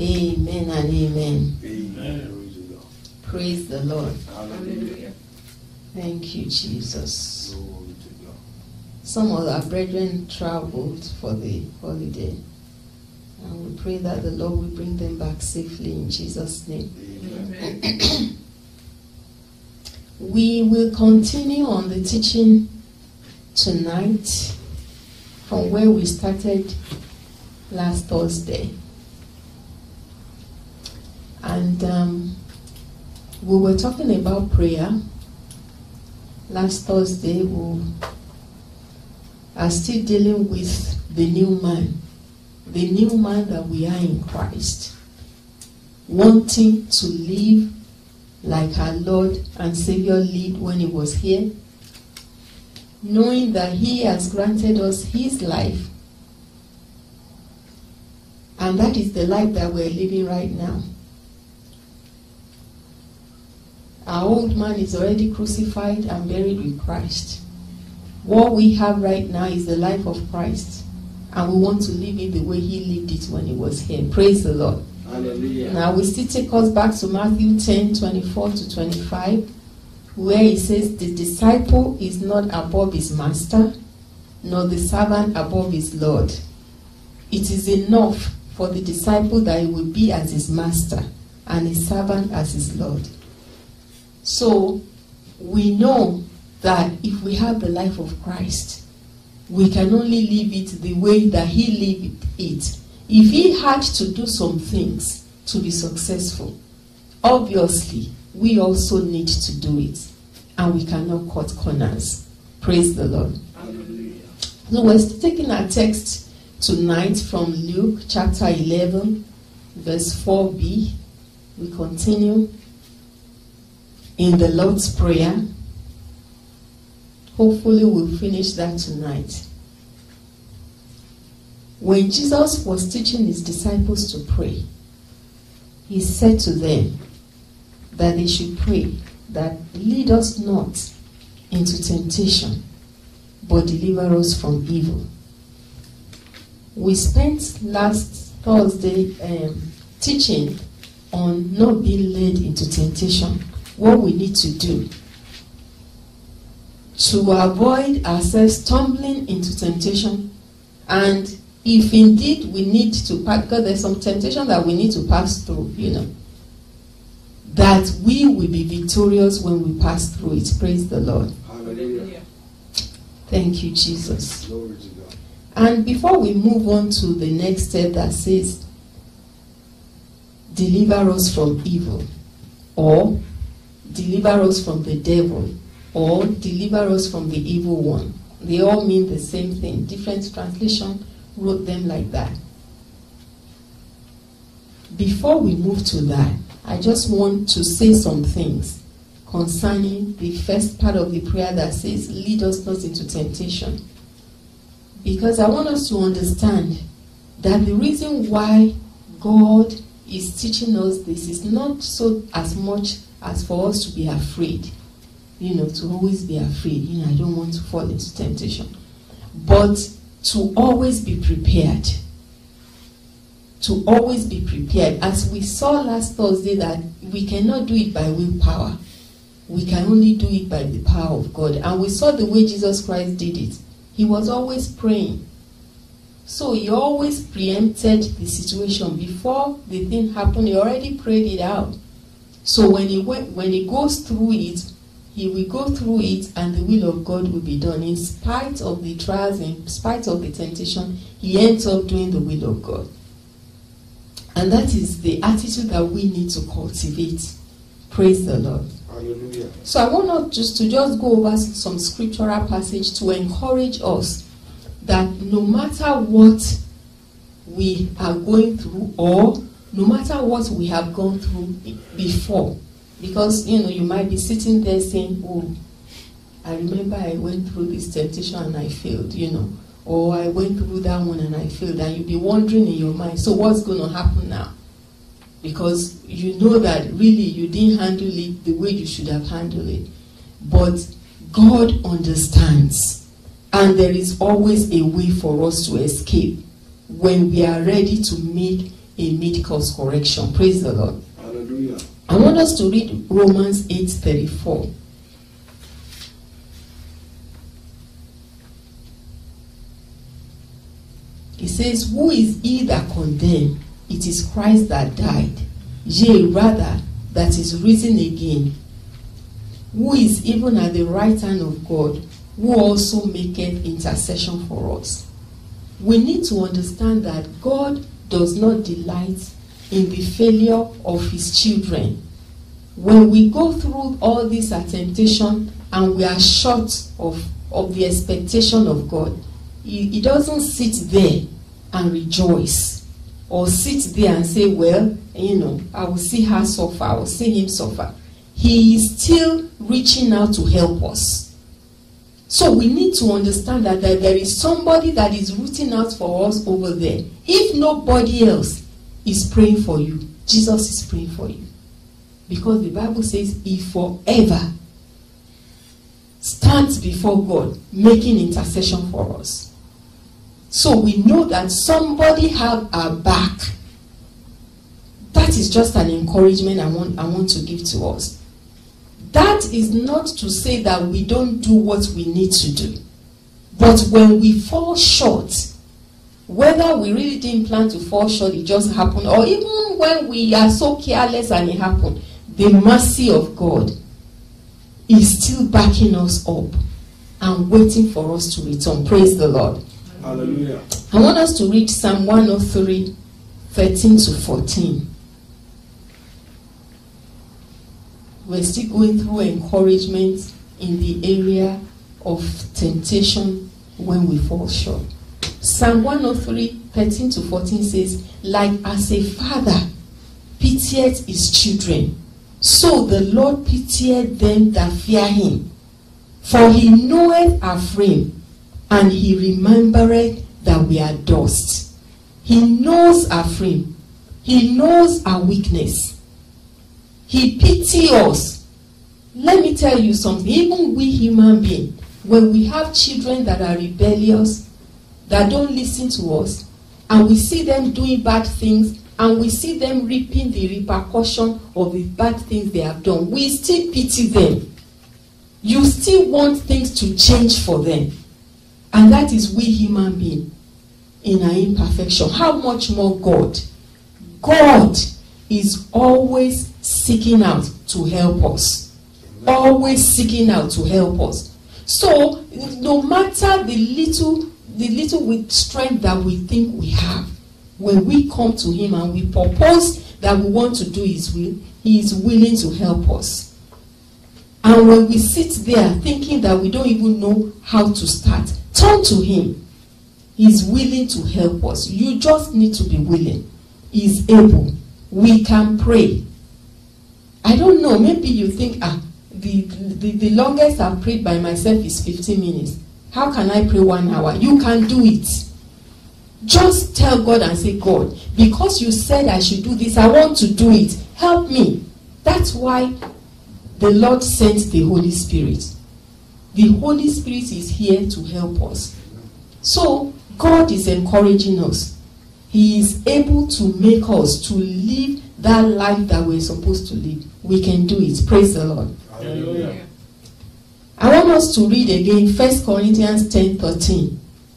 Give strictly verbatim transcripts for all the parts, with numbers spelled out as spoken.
Amen and amen. Amen. Praise the Lord. Hallelujah. Thank you, Jesus. Glory to God. Some of our brethren traveled for the holiday. And we pray that the Lord will bring them back safely in Jesus' name. Amen. We will continue on the teaching tonight from where we started last Thursday. And um, we were talking about prayer. Last Thursday, we are still dealing with the new man. The new man that we are in Christ. Wanting to live like our Lord and Savior lived when he was here. Knowing that he has granted us his life. And that is the life that we're living right now. Our old man is already crucified and buried with Christ. What we have right now is the life of Christ. And we want to live it the way he lived it when he was here. Praise the Lord. Hallelujah. Now we still take us back to Matthew ten, twenty-four to twenty-five, where he says, the disciple is not above his master, nor the servant above his Lord. It is enough for the disciple that he will be as his master, and his servant as his Lord. So, we know that if we have the life of Christ, we can only live it the way that he lived it. If he had to do some things to be successful, obviously, we also need to do it. And we cannot cut corners. Praise the Lord. Hallelujah. So we're taking our text tonight from Luke chapter eleven, verse four b. We continue in the Lord's Prayer. Hopefully we'll finish that tonight. When Jesus was teaching his disciples to pray, he said to them that they should pray that lead us not into temptation, but deliver us from evil. We spent last Thursday um, teaching on not being led into temptation, what we need to do to avoid ourselves stumbling into temptation. And if indeed we need to pass, because there's some temptation that we need to pass through, you know, that we will be victorious when we pass through it. Praise the Lord. Hallelujah. Thank you, Jesus. Glory to God. And before we move on to the next step that says, deliver us from evil, or deliver us from the devil, or deliver us from the evil one. They all mean the same thing. Different translation wrote them like that. Before we move to that, I just want to say some things concerning the first part of the prayer that says, lead us not into temptation. Because I want us to understand that the reason why God is teaching us this is not so as much as for us to be afraid. You know, to always be afraid. You know, I don't want to fall into temptation. But to always be prepared. To always be prepared. As we saw last Thursday that we cannot do it by willpower. We can only do it by the power of God. And we saw the way Jesus Christ did it. He was always praying. So he always preempted the situation. Before the thing happened, he already prayed it out. So when he went, when he goes through it, he will go through it and the will of God will be done. In spite of the trials, in spite of the temptation, he ends up doing the will of God. And that is the attitude that we need to cultivate. Praise the Lord. Hallelujah. So I want us just to just go over some scriptural passage to encourage us that no matter what we are going through, or no matter what we have gone through before, because you know you might be sitting there saying, oh, I remember I went through this temptation and I failed, you know, or I went through that one and I failed, and you'll be wondering in your mind, so what's going to happen now? Because you know that really you didn't handle it the way you should have handled it. But God understands. And there is always a way for us to escape when we are ready to make a mid-course correction. Praise the Lord. Hallelujah. I want us to read Romans eight thirty-four. It says, who is he that condemned? It is Christ that died, yea, rather, that is risen again, who is even at the right hand of God, who also maketh intercession for us. We need to understand that God does not delight in the failure of his children. When we go through all this temptation and we are short of, of the expectation of God, he, he doesn't sit there and rejoice, or sit there and say, well, you know, I will see her suffer, I will see him suffer. He is still reaching out to help us. So we need to understand that, that there is somebody that is rooting out for us over there. If nobody else is praying for you, Jesus is praying for you. Because the Bible says he forever stands before God making intercession for us. So we know that somebody have our back. That is just an encouragement I want, I want to give to us. That is not to say that we don't do what we need to do. But when we fall short, whether we really didn't plan to fall short, it just happened, or even when we are so careless and it happened, the mercy of God is still backing us up and waiting for us to return. Praise the Lord. Hallelujah. I want us to read Psalm one oh three, thirteen to fourteen. We're still going through encouragement in the area of temptation when we fall short. Psalm one oh three, thirteen to fourteen says, like as a father pitieth his children, so the Lord pitieth them that fear him. For he knoweth our frame, and he remembereth that we are dust. He knows our frame. He knows our weakness. He pities us. Let me tell you something. Even we human beings, when we have children that are rebellious, that don't listen to us, and we see them doing bad things, and we see them reaping the repercussion of the bad things they have done, we still pity them. You still want things to change for them. And that is we human beings in our imperfection. How much more God? God is always seeking out to help us. Always seeking out to help us. So, no matter the little, the little with strength that we think we have, when we come to him and we propose that we want to do his will, he is willing to help us. And when we sit there thinking that we don't even know how to start, turn to him. He's willing to help us. You just need to be willing. He's able. We can pray. I don't know, maybe you think, ah, the, the, the longest I've prayed by myself is fifteen minutes. How can I pray one hour? You can do it. Just tell God and say, God, because you said I should do this, I want to do it. Help me. That's why the Lord sent the Holy Spirit. The Holy Spirit is here to help us. So, God is encouraging us. He is able to make us to live that life that we're supposed to live. We can do it. Praise the Lord. Hallelujah. I want us to read again First Corinthians ten thirteen.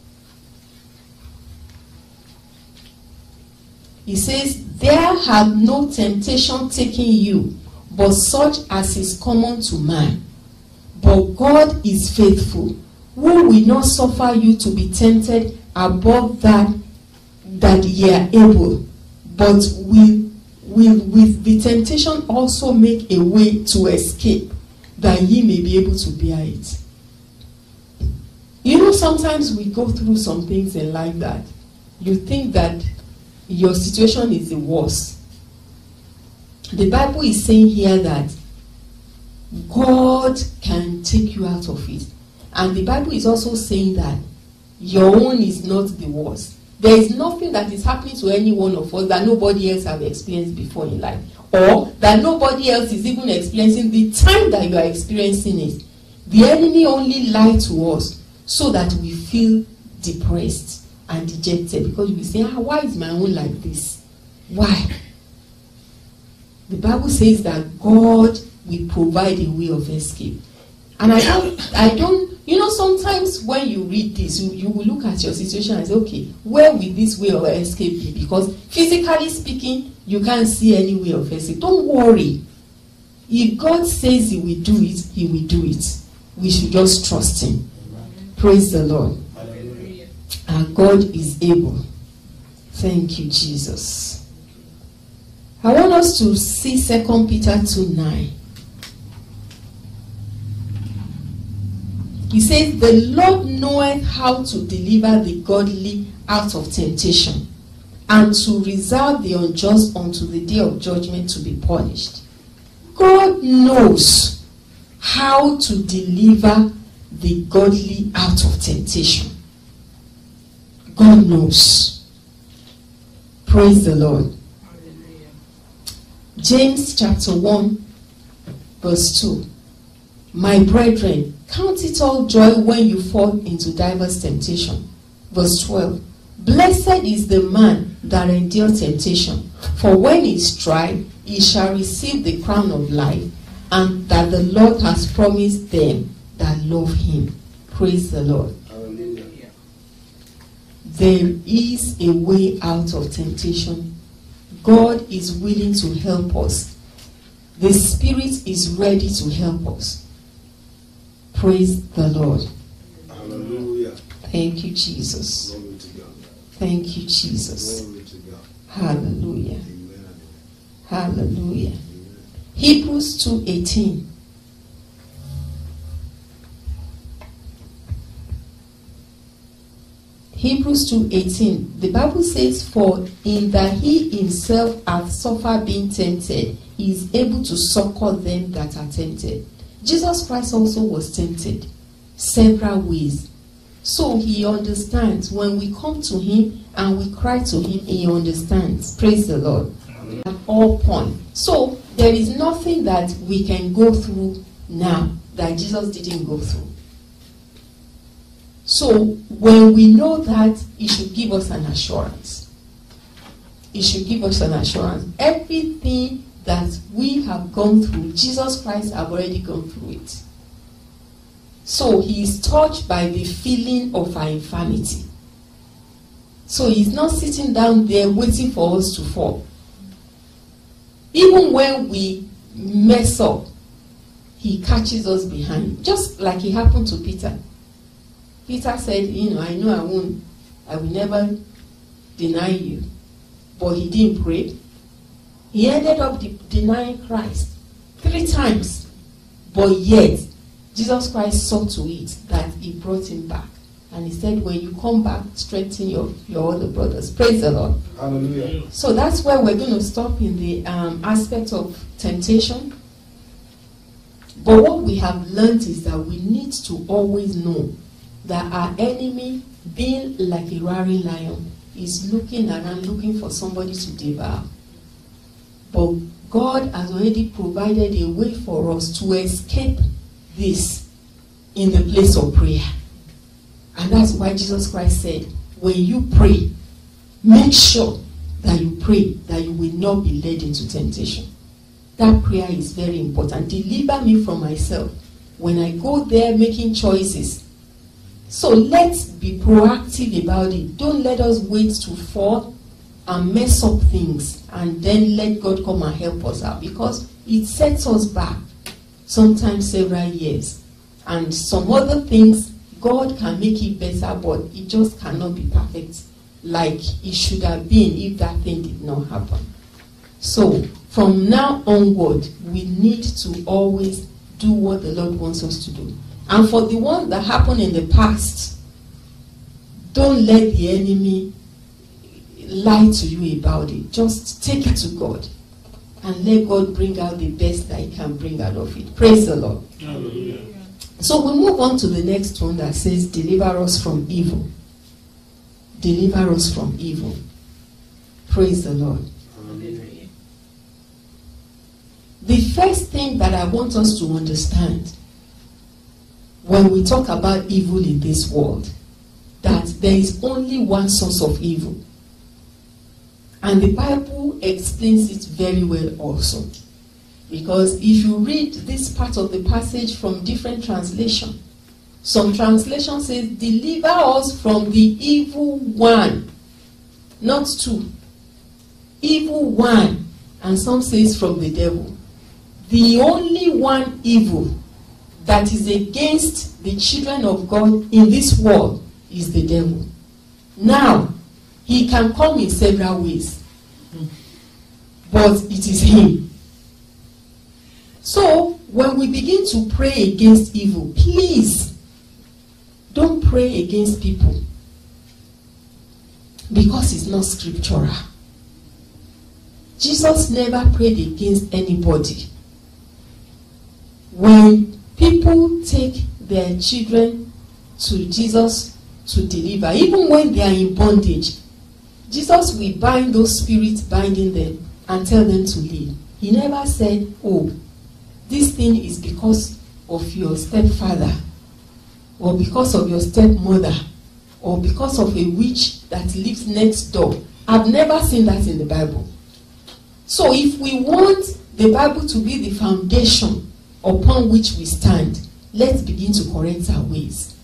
He says, there hath no temptation taken you, but such as is common to man. But God is faithful, who will not suffer you to be tempted above that that ye are able, but will, will with the temptation also make a way to escape, that ye may be able to bear it. You know, sometimes we go through some things in life that you think that your situation is the worst. The Bible is saying here that God can take you out of it. And the Bible is also saying that your own is not the worst. There is nothing that is happening to any one of us that nobody else have experienced before in life. Or that nobody else is even experiencing the time that you are experiencing it. The enemy only lied to us so that we feel depressed and dejected, because we say, ah, why is my own like this? Why? The Bible says that God will provide a way of escape. And I don't, I don't, you know, sometimes when you read this, you, you will look at your situation and say, okay, where will this way of escape be? Because physically speaking, you can't see any way of escape. Don't worry. If God says he will do it, he will do it. We should just trust him. Amen. Praise the Lord. Hallelujah. Our God is able. Thank you, Jesus. I want us to see Second Peter two nine. He says, the Lord knoweth how to deliver the godly out of temptation, and to reserve the unjust unto the day of judgment to be punished. God knows how to deliver the godly out of temptation. God knows. Praise the Lord. Hallelujah. James chapter one, verse two. My brethren, count it all joy when you fall into diverse temptation. Verse twelve. Blessed is the man that endures temptation, for when he is tried, he shall receive the crown of life, and that the Lord has promised them that love him. Praise the Lord. Hallelujah. There is a way out of temptation. God is willing to help us. The Spirit is ready to help us. Praise the Lord. Hallelujah. Thank you, Jesus. Glory to God. Thank you, Jesus. Glory to God. Hallelujah. Amen. Hallelujah. Amen. Hebrews two eighteen. Hebrews two eighteen. The Bible says, for in that he himself hath suffered being tempted, he is able to succor them that are tempted. Jesus Christ also was tempted several ways. So he understands. When we come to him and we cry to him, he understands. Praise the Lord. Amen. At all points. So there is nothing that we can go through now that Jesus didn't go through. So when we know that, it should give us an assurance. It should give us an assurance. Everything that we have gone through, Jesus Christ have already gone through it. So he is touched by the feeling of our infirmity. So he's not sitting down there waiting for us to fall. Even when we mess up, he catches us behind. Just like it happened to Peter. Peter said, you know, I know I won't, I will never deny you. But he didn't pray. He ended up de- denying Christ three times. But yet, Jesus Christ saw to it that he brought him back. And he said, when you come back, strengthen your, your other brothers. Praise the Lord. Hallelujah. So that's where we're going to stop in the um, aspect of temptation. But what we have learned is that we need to always know that our enemy, being like a roaring lion, is looking around, looking for somebody to devour. But God has already provided a way for us to escape this in the place of prayer. And that's why Jesus Christ said, when you pray, make sure that you pray that you will not be led into temptation. That prayer is very important. Deliver me from myself when I go there making choices. So let's be proactive about it. Don't let us wait to fall and mess up things and then let God come and help us out, because it sets us back sometimes several years. And some other things, God can make it better, but it just cannot be perfect like it should have been if that thing did not happen. So from now onward, we need to always do what the Lord wants us to do. And for the one that happened in the past, don't let the enemy lie to you about it. Just take it to God and let God bring out the best that he can bring out of it. Praise the Lord. Hallelujah. So we move on to the next one that says, deliver us from evil. Deliver us from evil. Praise the Lord. Hallelujah. The first thing that I want us to understand when we talk about evil in this world, that there is only one source of evil. And the Bible Bible explains it very well also. Because if you read this part of the passage from different translation, some translation says, deliver us from the evil one. Not two. Evil one. And some says from the devil. The only one evil that is against the children of God in this world is the devil. Now, he can come in several ways. But it is him. So, when we begin to pray against evil, please don't pray against people. Because it's not scriptural. Jesus never prayed against anybody. When people take their children to Jesus to deliver, even when they are in bondage, Jesus will bind those spirits binding them and tell them to leave. He never said, oh, this thing is because of your stepfather, or because of your stepmother, or because of a witch that lives next door. I've never seen that in the Bible. So if we want the Bible to be the foundation upon which we stand, let's begin to correct our ways.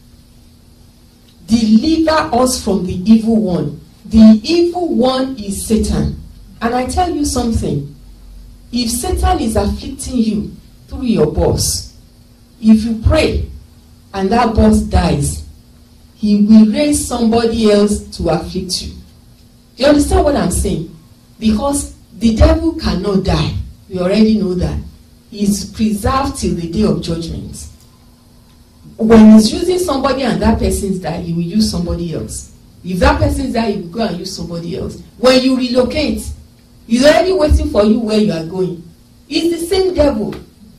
Deliver us from the evil one. The evil one is Satan. And I tell you something. If Satan is afflicting you through your boss, if you pray and that boss dies, he will raise somebody else to afflict you. You understand what I'm saying? Because the devil cannot die. We already know that. He is preserved till the day of judgment. When he's using somebody and that person's died, he will use somebody else. If that person's died, he will go and use somebody else. When you relocate, he's already waiting for you where you are going. It's the same devil.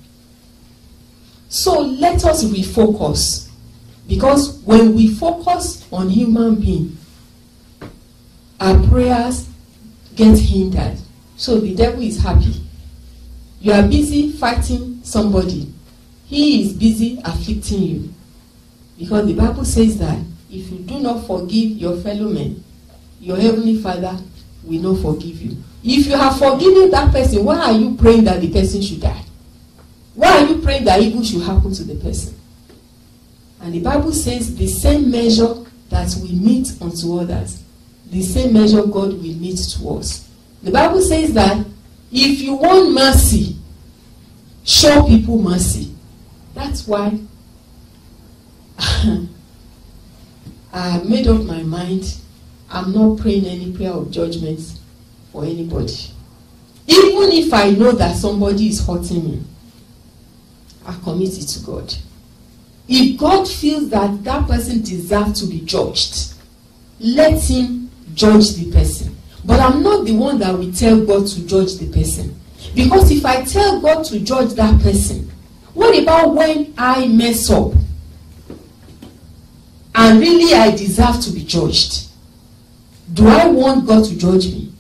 So let us refocus. Because when we focus on human being, our prayers get hindered. So the devil is happy. You are busy fighting somebody. He is busy afflicting you. Because the Bible says that if you do not forgive your fellow men, your heavenly Father will not forgive you. If you have forgiven that person, why are you praying that the person should die? Why are you praying that evil should happen to the person? And the Bible says the same measure that we meet unto others, the same measure God will meet to us. The Bible says that if you want mercy, show people mercy. That's why I have made up my mind. I'm not praying any prayer of judgment for anybody. Even if I know that somebody is hurting me, I commit it to God. If God feels that that person deserves to be judged, let him judge the person. But I'm not the one that will tell God to judge the person. Because if I tell God to judge that person, what about when I mess up and really I deserve to be judged? Do I want God to judge me?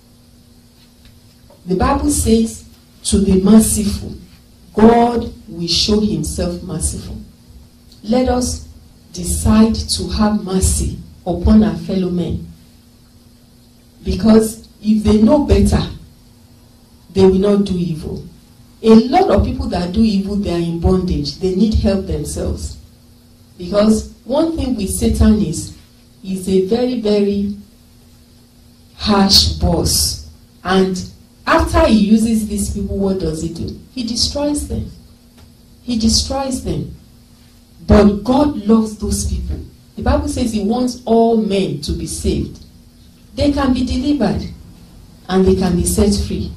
The Bible says, to the merciful, God will show himself merciful. Let us decide to have mercy upon our fellow men. Because if they know better, they will not do evil. A lot of people that do evil, they are in bondage. They need help themselves. Because one thing with Satan is, he's a very, very harsh boss. And after he uses these people, what does he do? He destroys them. He destroys them. But God loves those people. The Bible says he wants all men to be saved. They can be delivered and they can be set free.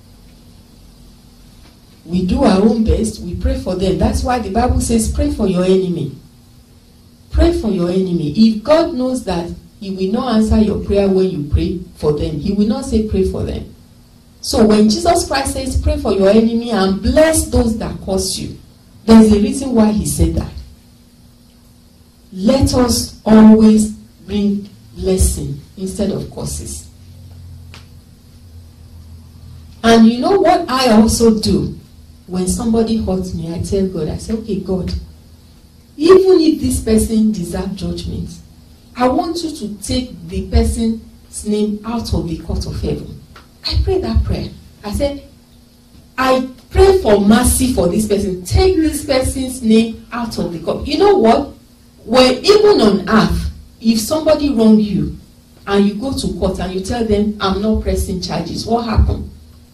We do our own best. We pray for them. That's why the Bible says pray for your enemy. Pray for your enemy. If God knows that he will not answer your prayer when you pray for them, he will not say pray for them. So when Jesus Christ says pray for your enemy and bless those that curse you, there's a reason why he said that. Let us always bring blessing instead of curses. And you know what I also do? When somebody hurts me, I tell God, I say, okay, God, even if this person deserves judgment, I want you to take the person's name out of the court of heaven. I prayed that prayer. I said, I pray for mercy for this person. Take this person's name out of the cup. You know what? When even on earth, if somebody wrong you and you go to court and you tell them, I'm not pressing charges, what happens?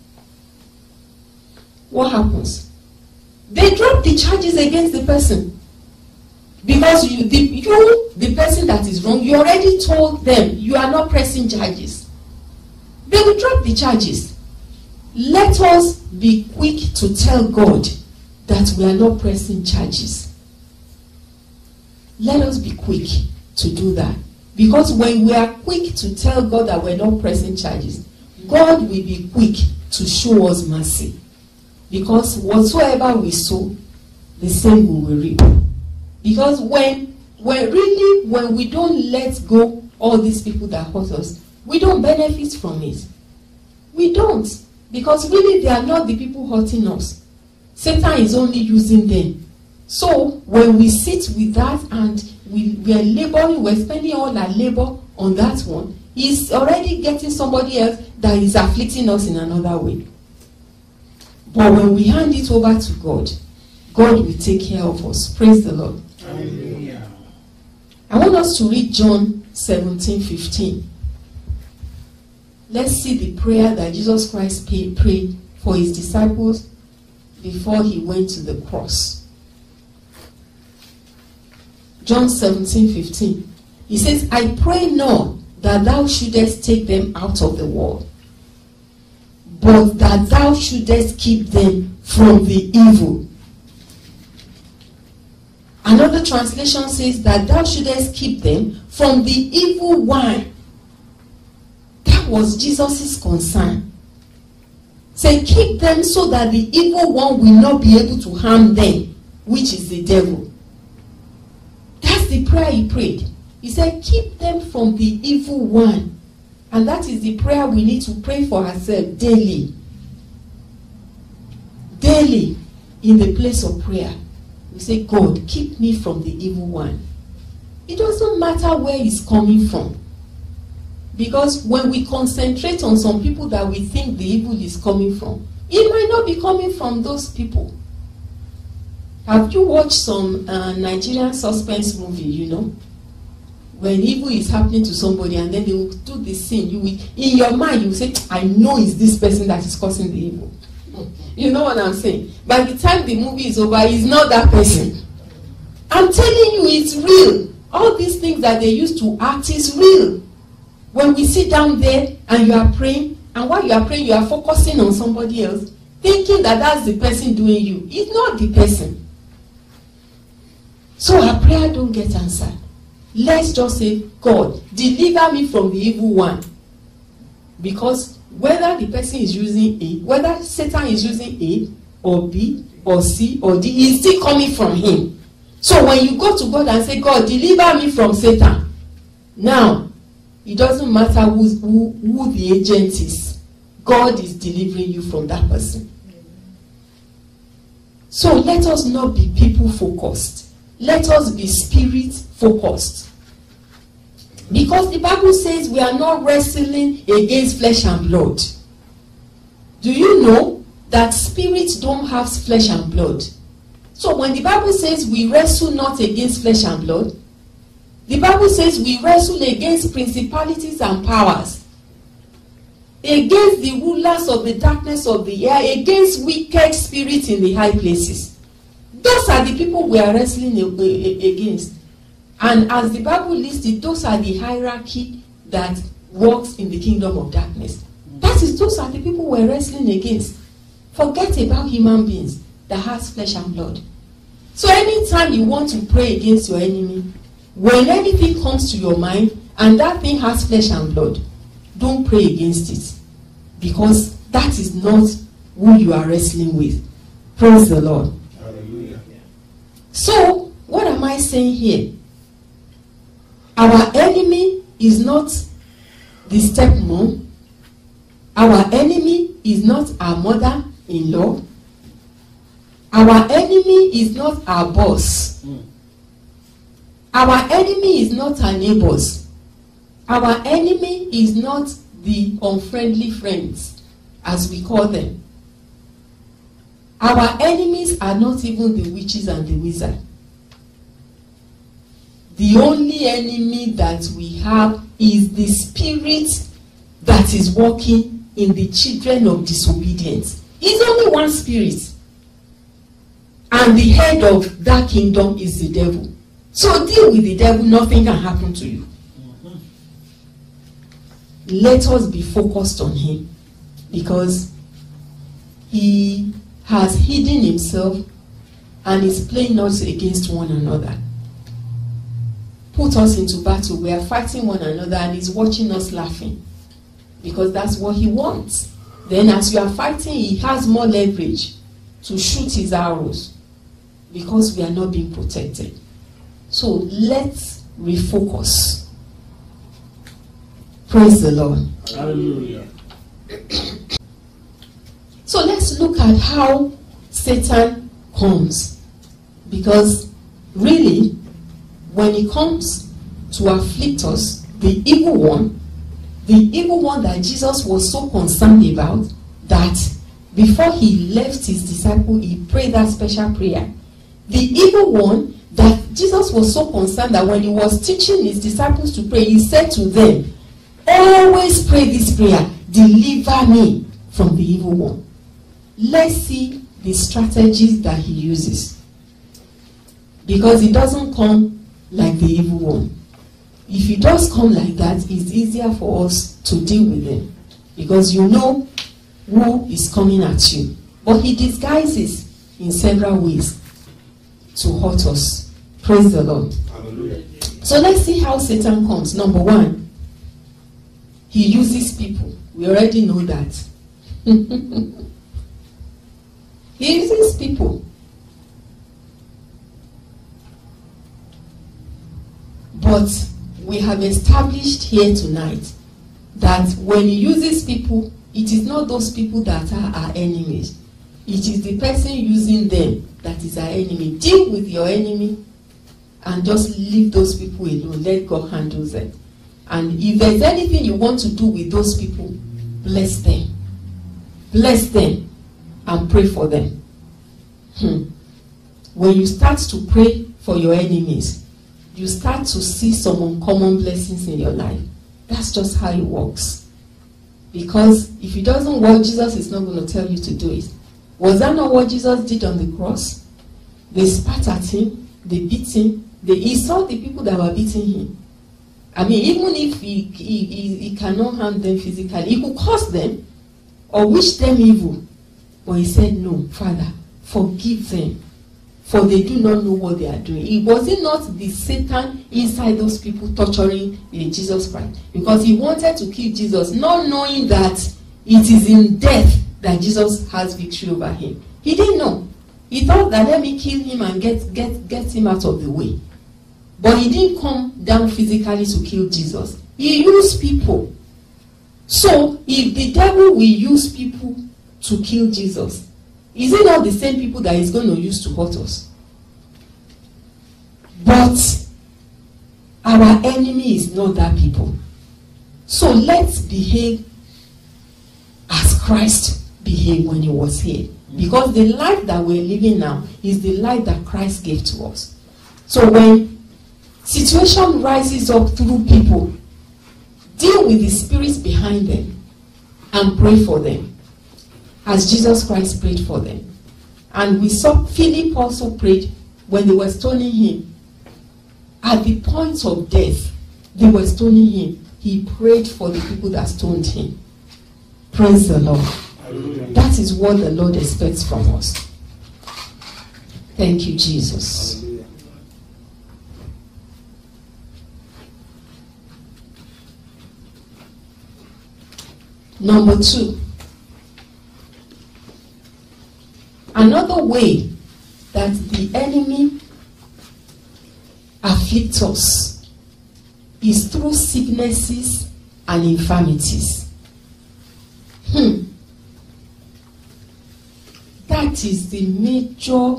What happens? They drop the charges against the person. Because you the, you, the person that is wrong, you already told them you are not pressing charges. They will drop the charges. Let us be quick to tell God that we are not pressing charges. Let us be quick to do that. Because when we are quick to tell God that we're not pressing charges, God will be quick to show us mercy. Because whatsoever we sow, the same we will reap. Because when, when really, when we don't let go all these people that hurt us, we don't benefit from it. We don't. Because really they are not the people hurting us. Satan is only using them. So when we sit with that and we, we are laboring, we're spending all our labor on that one, he's already getting somebody else that is afflicting us in another way. But when we hand it over to God, God will take care of us. Praise the Lord. Hallelujah. I want us to read John seventeen fifteen. Let's see the prayer that Jesus Christ prayed for his disciples before he went to the cross. John seventeen fifteen. He says, I pray not that thou shouldest take them out of the world, but that thou shouldest keep them from the evil. Another translation says that thou shouldest keep them from the evil one. That was Jesus' concern. Say, keep them so that the evil one will not be able to harm them, which is the devil. That's the prayer he prayed. He said, keep them from the evil one. And that is the prayer we need to pray for ourselves daily. Daily, in the place of prayer. We say, God, keep me from the evil one. It doesn't matter where he's coming from. Because when we concentrate on some people that we think the evil is coming from, it might not be coming from those people. Have you watched some uh, Nigerian suspense movie, you know? When evil is happening to somebody and then they will do the sin, you will, in your mind you will say, I know it's this person that is causing the evil. You know what I'm saying? By the time the movie is over, it's not that person. I'm telling you, it's real. All these things that they used to act is real. When we sit down there and you are praying, and while you are praying, you are focusing on somebody else, thinking that that's the person doing you. It's not the person. So our prayer don't get answered. Let's just say, God, deliver me from the evil one. Because whether the person is using A, whether Satan is using A or B or C or D, is still coming from him. So when you go to God and say, God, deliver me from Satan, now, it doesn't matter who, who, who the agent is. God is delivering you from that person. So let us not be people focused. Let us be spirit focused. Because the Bible says we are not wrestling against flesh and blood. Do you know that spirits don't have flesh and blood? So when the Bible says we wrestle not against flesh and blood, the Bible says we wrestle against principalities and powers, against the rulers of the darkness of the air, against wicked spirits in the high places. Those are the people we are wrestling against. And as the Bible listed, those are the hierarchy that works in the kingdom of darkness. That is, those are the people we're wrestling against. Forget about human beings that has flesh and blood. So anytime you want to pray against your enemy, when anything comes to your mind and that thing has flesh and blood, don't pray against it. Because that is not who you are wrestling with. Praise the Lord. Hallelujah. So, what am I saying here? Our enemy is not the stepmom. Our enemy is not our mother-in-law. Our enemy is not our boss. Mm. Our enemy is not our neighbors. Our enemy is not the unfriendly friends. as we call them. Our enemies are not even the witches and the wizards. The only enemy that we have is the spirit that is working in the children of disobedience. It's only one spirit. And the head of that kingdom is the devil. So deal with the devil, nothing can happen to you. Mm-hmm. Let us be focused on him, because he has hidden himself and is playing us against one another. Put us into battle. We are fighting one another and he's watching us laughing, because that's what he wants. Then as you are fighting, he has more leverage to shoot his arrows, because we are not being protected. So let's refocus. Praise the Lord. Hallelujah. So let's look at how Satan comes. Because really, when he comes to afflict us, the evil one, the evil one that Jesus was so concerned about, that before he left his disciple, he prayed that special prayer. The evil one that Jesus was so concerned that when he was teaching his disciples to pray, he said to them, always pray this prayer, deliver me from the evil one. Let's see the strategies that he uses. Because he doesn't come like the evil one. If he does come like that, it's easier for us to deal with him, because you know who is coming at you. But he disguises in several ways to hurt us. Praise the Lord. Hallelujah. So let's see how Satan comes. Number one, he uses people. We already know that. He uses people. But we have established here tonight that when he uses people, it is not those people that are our enemies. It is the person using them that is our enemy. Deal with your enemy and just leave those people alone. Let God handle them. And if there's anything you want to do with those people, bless them. Bless them and pray for them. Hmm. When you start to pray for your enemies, you start to see some uncommon blessings in your life. That's just how it works. Because if it doesn't work, Jesus is not going to tell you to do it. Was that not what Jesus did on the cross? They spat at him, they beat him, they, he saw the people that were beating him. I mean, even if he, he, he, he cannot harm them physically, he could curse them or wish them evil. But he said, no, Father, forgive them, for they do not know what they are doing. It was it not the Satan inside those people torturing Jesus Christ? Because he wanted to kill Jesus, not knowing that it is in death that Jesus has victory over him. He didn't know. He thought that let me kill him and get, get, get him out of the way. But he didn't come down physically to kill Jesus. He used people. So if the devil will use people to kill Jesus, is it not the same people that he's going to use to hurt us? But our enemy is not that people. So let's behave as Christ behaved when he was here. Because the life that we're living now is the life that Christ gave to us. So when situation rises up through people, deal with the spirits behind them and pray for them, as Jesus Christ prayed for them. And we saw Philip also prayed when they were stoning him. At the point of death, they were stoning him. He prayed for the people that stoned him. Praise the Lord. Hallelujah. That is what the Lord expects from us. Thank you, Jesus. Hallelujah. Number two, another way that the enemy afflicts us is through sicknesses and infirmities. Hmm. That is the major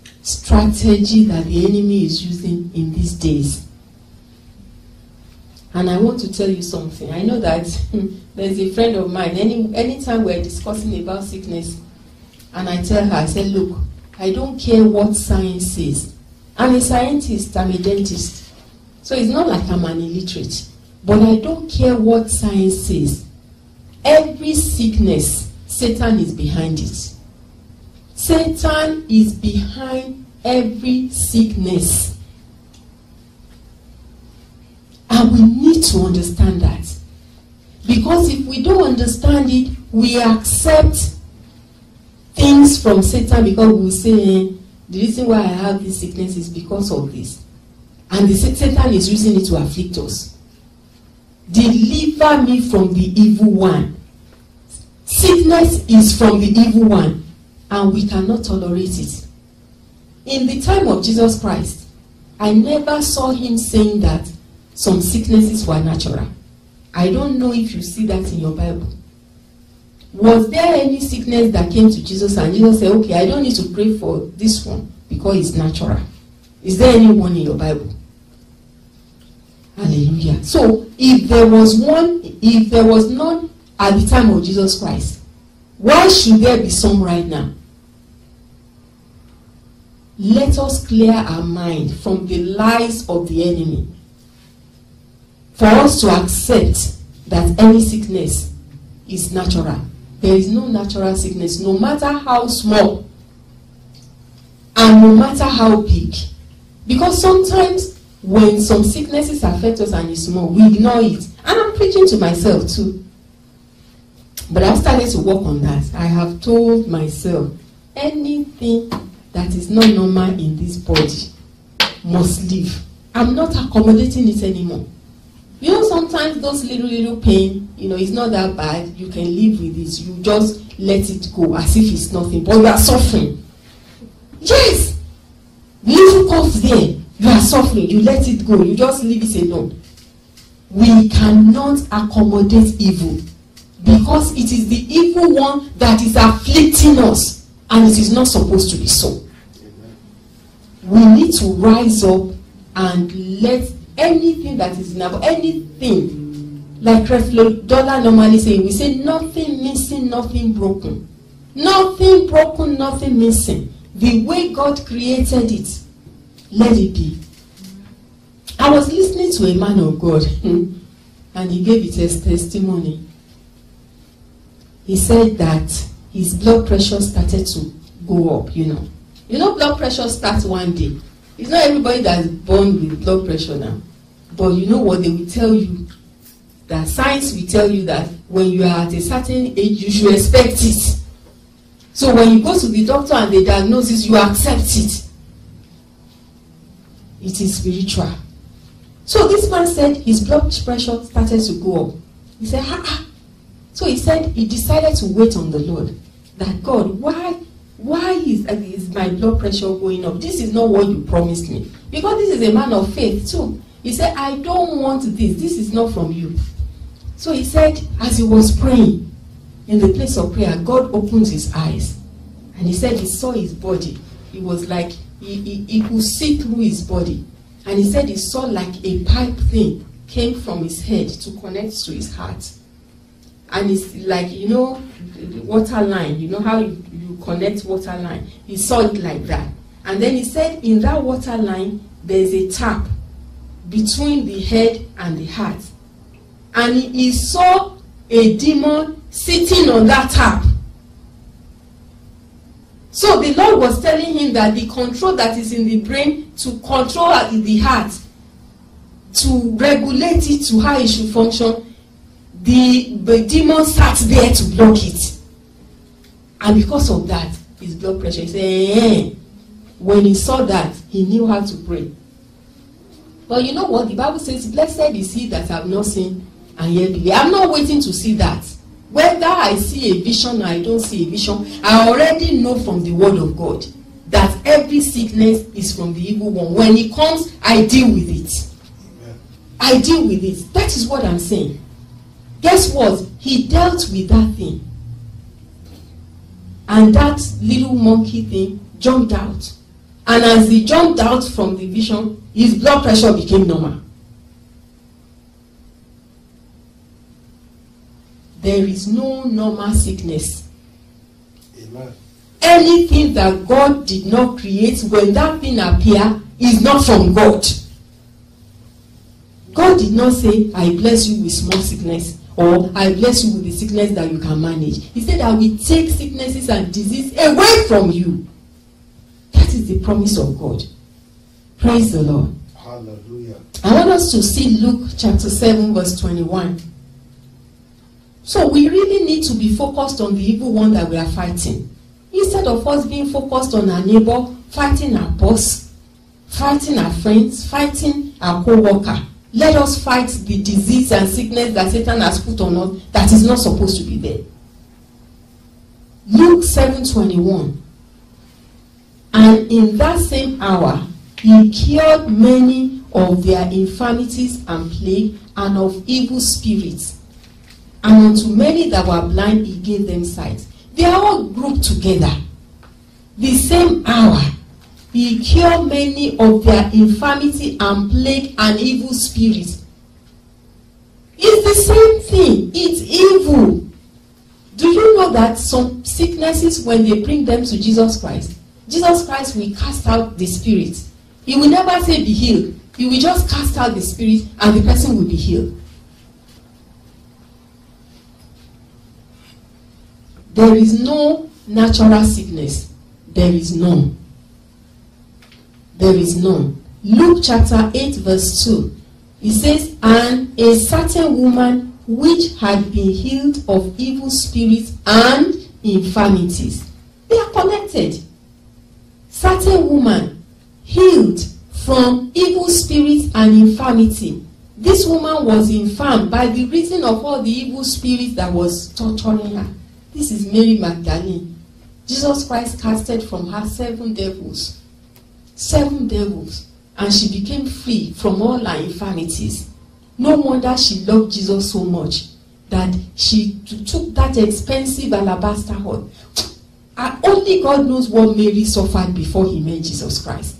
strategy that the enemy is using in these days. And I want to tell you something. I know that there's a friend of mine, any anytime we're discussing about sickness, and I tell her, I said, look, I don't care what science says. I'm a scientist, I'm a dentist. So it's not like I'm an illiterate. But I don't care what science says. Every sickness, Satan is behind it. Satan is behind every sickness. And we need to understand that. Because if we don't understand it, we accept things from Satan because we say, eh, the reason why I have this sickness is because of this. And the Satan is using it to afflict us. Deliver me from the evil one. Sickness is from the evil one, and we cannot tolerate it. In the time of Jesus Christ, I never saw him saying that some sicknesses were natural. I don't know if you see that in your Bible. Was there any sickness that came to Jesus and Jesus said, okay, I don't need to pray for this one because it's natural? Is there any one in your Bible? Hallelujah. So, if there was one, if there was none at the time of Jesus Christ, why should there be some right now? Let us clear our mind from the lies of the enemy for us to accept that any sickness is natural. There is no natural sickness, no matter how small and no matter how big. Because sometimes when some sicknesses affect us and it's small, we ignore it. And I'm preaching to myself too. But I've started to work on that. I have told myself, anything that is not normal in this body must leave. I'm not accommodating it anymore. You know, sometimes those little, little pain, you know, it's not that bad. You can live with it. You just let it go as if it's nothing. But you are suffering. Yes! Little cough there. You are suffering. You let it go. You just leave it alone. We cannot accommodate evil. Because it is the evil one that is afflicting us. And it is not supposed to be so. We need to rise up and let anything that is in our, anything, like Creflo Dollar normally say, we say nothing missing, nothing broken. Nothing broken, nothing missing. The way God created it, let it be. I was listening to a man of God and he gave it as testimony. He said that his blood pressure started to go up, you know. You know, blood pressure starts one day. It's not everybody that's born with blood pressure now. But you know what they will tell you? That science will tell you that when you are at a certain age, you should expect it. So when you go to the doctor and they diagnose it, you accept it. It is spiritual. So this man said his blood pressure started to go up. He said, ha ha. So he said he decided to wait on the Lord. That God, why, why is, uh, is my blood pressure going up? This is not what you promised me. Because this is a man of faith too. He said, I don't want this. This is not from you. So he said, as he was praying in the place of prayer, God opened his eyes. And he said he saw his body. It was like he, he, he could see through his body. And he said he saw like a pipe thing came from his head to connect to his heart. And it's like, you know, the water line. You know how you, you connect water line. He saw it like that. And then he said in that water line, there's a tap between the head and the heart. And he, he saw a demon sitting on that tap. So the Lord was telling him that the control that is in the brain to control the heart, to regulate it to how it should function, the, the demon sat there to block it. And because of that, his blood pressure, he said, eh. When he saw that, he knew how to pray. But you know what? The Bible says, blessed is he that have not seen and yet believe. I'm not waiting to see that. Whether I see a vision or I don't see a vision, I already know from the word of God that every sickness is from the evil one. When it comes, I deal with it. I deal with it. That is what I'm saying. Guess what? He dealt with that thing. And that little monkey thing jumped out. And as he jumped out from the vision, his blood pressure became normal. there is no normal sickness. Amen. Anything that God did not create, when that thing appears, is not from God. God did not say, I bless you with small sickness, or I bless you with the sickness that you can manage. He said, I will take sicknesses and disease away from you. That is the promise of God. Praise the Lord. Hallelujah. I want us to see Luke chapter seven verse twenty-one. So we really need to be focused on the evil one that we are fighting. Instead of us being focused on our neighbor, fighting our boss, fighting our friends, fighting our co-worker, let us fight the disease and sickness that Satan has put on us that is not supposed to be there. Luke seven twenty-one. And in that same hour, he cured many of their infirmities and plague and of evil spirits. And unto many that were blind, he gave them sight. They are all grouped together. The same hour, he cured many of their infirmity and plague and evil spirits. It's the same thing. It's evil. Do you know that some sicknesses, when they bring them to Jesus Christ, Jesus Christ will cast out the spirit. He will never say be healed. He will just cast out the spirit and the person will be healed. There is no natural sickness. There is none. There is none. Luke chapter eight verse two. It says, and a certain woman which had been healed of evil spirits and infirmities. They are connected. Certain woman healed from evil spirits and infirmity. This woman was infirm by the reason of all the evil spirits that was torturing her. This is Mary Magdalene. Jesus Christ casted from her seven devils. Seven devils. And she became free from all her infirmities. No wonder she loved Jesus so much that she took that expensive alabaster hut. And only God knows what Mary suffered before he met Jesus Christ.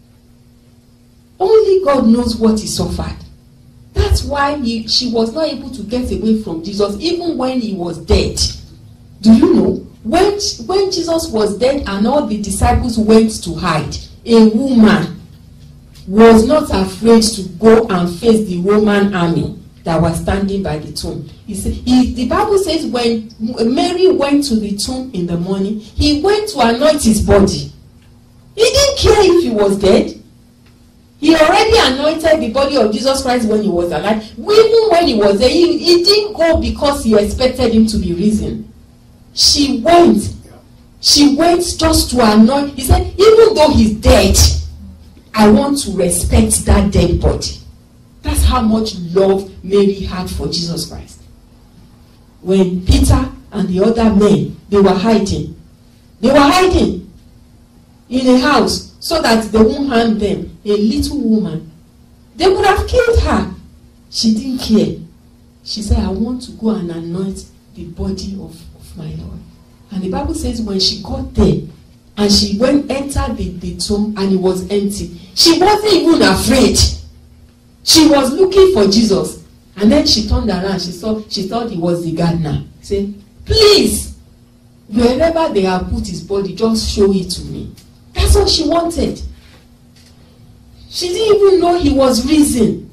Only God knows what he suffered. That's why he, she was not able to get away from Jesus even when he was dead. Do you know? When, when Jesus was dead and all the disciples went to hide, a woman was not afraid to go and face the Roman army that was standing by the tomb. He said, he, the Bible says when Mary went to the tomb in the morning, he went to anoint his body. He didn't care if he was dead. He already anointed the body of Jesus Christ when he was alive. Even when he was there, he, he didn't go because he expected him to be risen. She went. She went just to anoint. He said, even though he's dead, I want to respect that dead body. That's how much love Mary had for Jesus Christ. When Peter and the other men, they were hiding. They were hiding in a house so that they won't harm them. A little woman. They would have killed her. She didn't care. She said, I want to go and anoint the body of, of my Lord. And the Bible says when she got there and she went entered the, the tomb and it was empty, she wasn't even afraid. She was looking for Jesus. And then she turned around. She saw she thought he was the gardener. Say, please, wherever they have put his body, just show it to me. That's what she wanted. She didn't even know he was risen.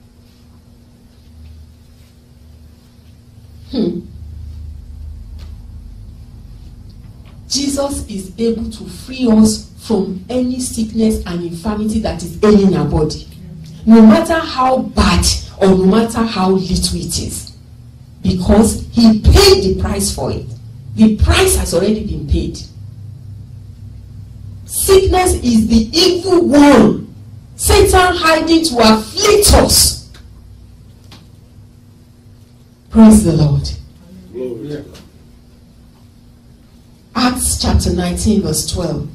Hmm. Jesus is able to free us from any sickness and infirmity that is ailing our body. No matter how bad or no matter how little it is. Because he paid the price for it. The price has already been paid. Sickness is the evil one. Satan hiding to afflict us. Praise the Lord. Glory. Acts chapter nineteen verse twelve.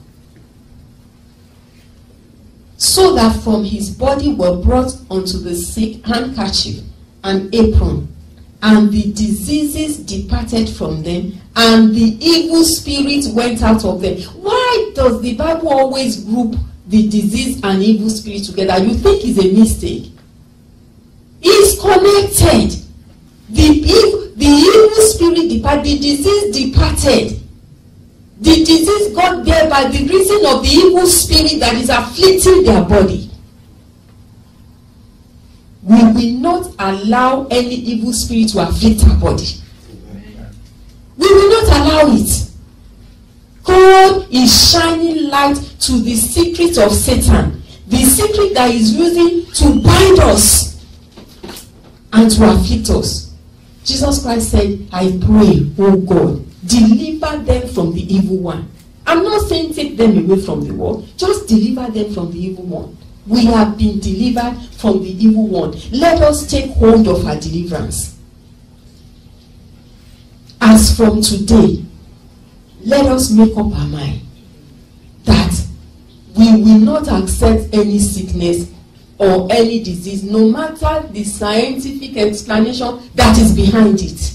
So that from his body were brought unto the sick handkerchief and apron, and the diseases departed from them, and the evil spirits went out of them. Why does the Bible always group the disease and evil spirit together? You think it's a mistake? It's connected. The evil, The evil spirit departed, the disease departed. The disease got there by the reason of the evil spirit that is afflicting their body. We will not allow any evil spirit to afflict our body. We will not allow it. God is shining light to the secret of Satan, the secret that is using to bind us and to afflict us. Jesus Christ said, I pray, oh God, deliver them from the evil one. I'm not saying take them away from the world, just deliver them from the evil one. We have been delivered from the evil one. Let us take hold of our deliverance. As from today, let us make up our mind that we will not accept any sickness or any disease, no matter the scientific explanation that is behind it.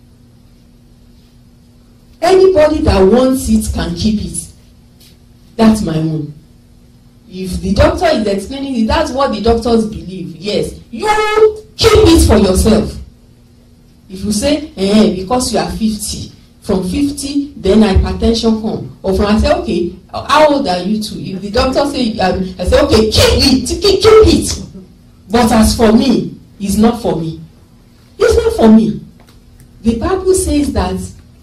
Anybody that wants it can keep it. That's my own. If the doctor is explaining it, that's what the doctors believe. Yes, you keep it for yourself. If you say, eh, because you are fifty, from fifty, then hypertension come. Or from I say, okay, how old are you too? If the doctor say, um, I say, okay, keep it, keep, keep it. But as for me, it's not for me. It's not for me. The Bible says that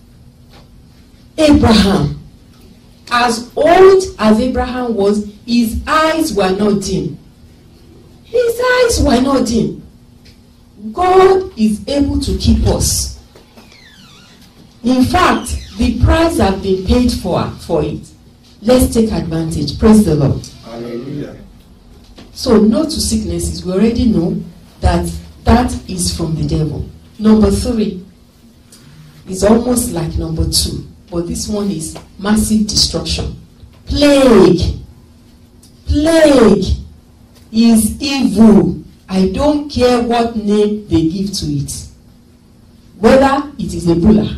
Abraham, as old as Abraham was, his eyes were not dim. His eyes were not dim. God is able to keep us. In fact, the price has been paid for, for it. Let's take advantage. Praise the Lord. Hallelujah. So, no to sicknesses. We already know that that is from the devil. Number three is almost like number two, but this one is massive destruction. Plague. Plague is evil. I don't care what name they give to it. Whether it is Ebola,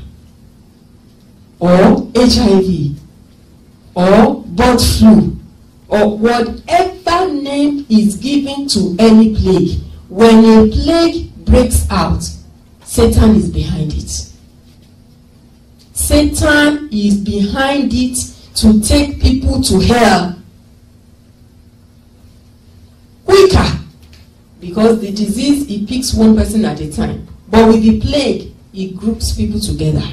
or H I V, or bird flu, or whatever name is given to any plague, when a plague breaks out, Satan is behind it. Satan is behind it to take people to hell quicker, because the disease, it picks one person at a time, but with the plague, it groups people together.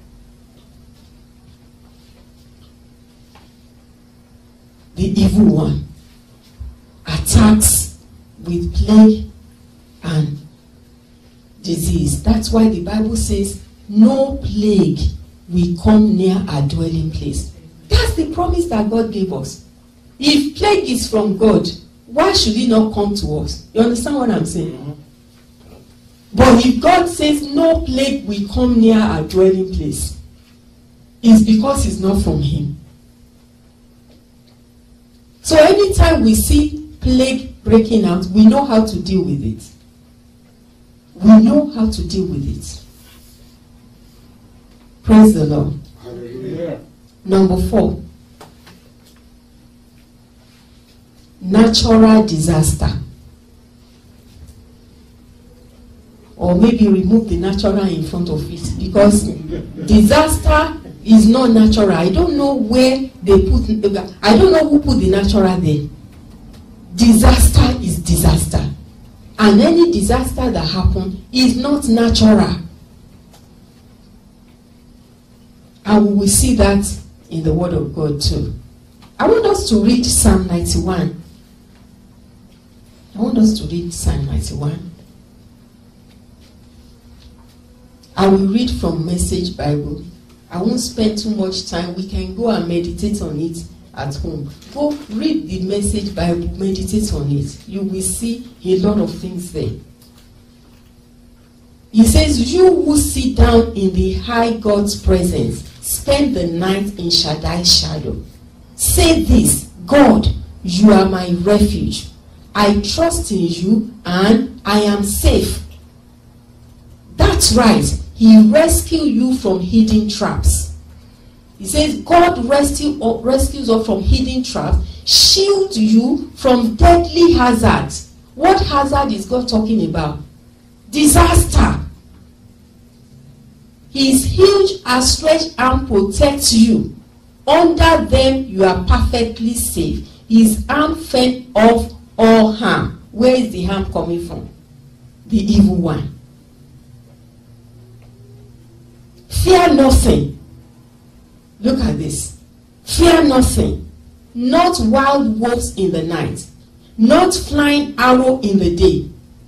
The evil one attacks with plague and disease. That's why the Bible says no plague will come near our dwelling place. That's the promise that God gave us. If plague is from God, why should it not come to us? You understand what I'm saying? Mm-hmm. But if God says no plague will come near our dwelling place, it's because it's not from him. So anytime we see plague breaking out, we know how to deal with it. We know how to deal with it. Praise the Lord. Hallelujah. Number four. Natural disaster. Or maybe remove the natural in front of it, because disaster is not natural. I don't know where they put, I don't know who put the natural there. Disaster is disaster. And any disaster that happens is not natural. And we will see that in the Word of God too. I want us to read Psalm ninety-one. I want us to read Psalm ninety-one. I will read from Message Bible. I won't spend too much time. We can go and meditate on it at home. Go read the Message Bible, meditate on it. You will see a lot of things there. He says, you who sit down in the high God's presence, spend the night in Shaddai's shadow. Say this, God, you are my refuge. I trust in you and I am safe. That's right. He rescued you from hidden traps. He says God rescue, rescues us from hidden traps, shield you from deadly hazards. What hazard is God talking about? Disaster. His huge outstretched arm protects you. Under them you are perfectly safe. His arm fend off all harm. Where is the harm coming from? The evil one. Fear nothing. Look at this. Fear nothing. Not wild wolves in the night. Not flying arrow in the day.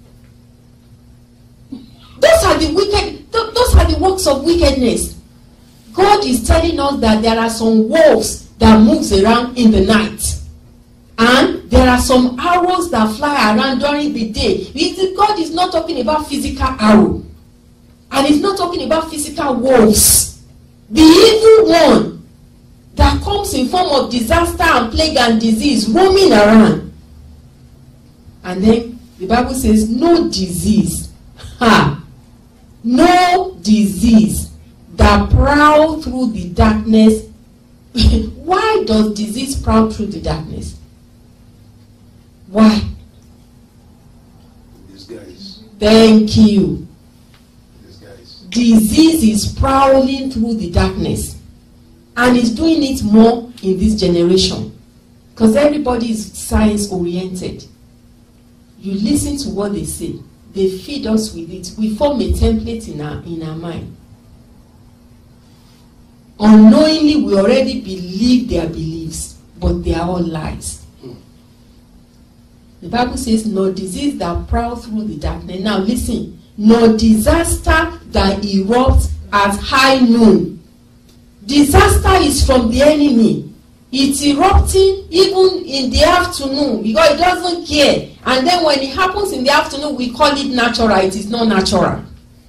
Those are the wicked, those are the works of wickedness. God is telling us that there are some wolves that moves around in the night. And there are some arrows that fly around during the day. God is not talking about physical arrow. And he's not talking about physical wolves. The evil one that comes in form of disaster and plague and disease roaming around. And then the Bible says no disease. Ha! No disease that prowl through the darkness. Why does disease prowl through the darkness? Why? These guys. Thank you. These guys. Disease is prowling through the darkness. And it's doing it more in this generation. Because everybody is science oriented. You listen to what they say. They feed us with it. We form a template in our, in our mind. Unknowingly, we already believe their beliefs. But they are all lies. The Bible says, no disease that prowl through the darkness. Now listen. No disaster that erupts at high noon. Disaster is from the enemy. It's erupting even in the afternoon because it doesn't care. And then when it happens in the afternoon, we call it natural. It is not natural.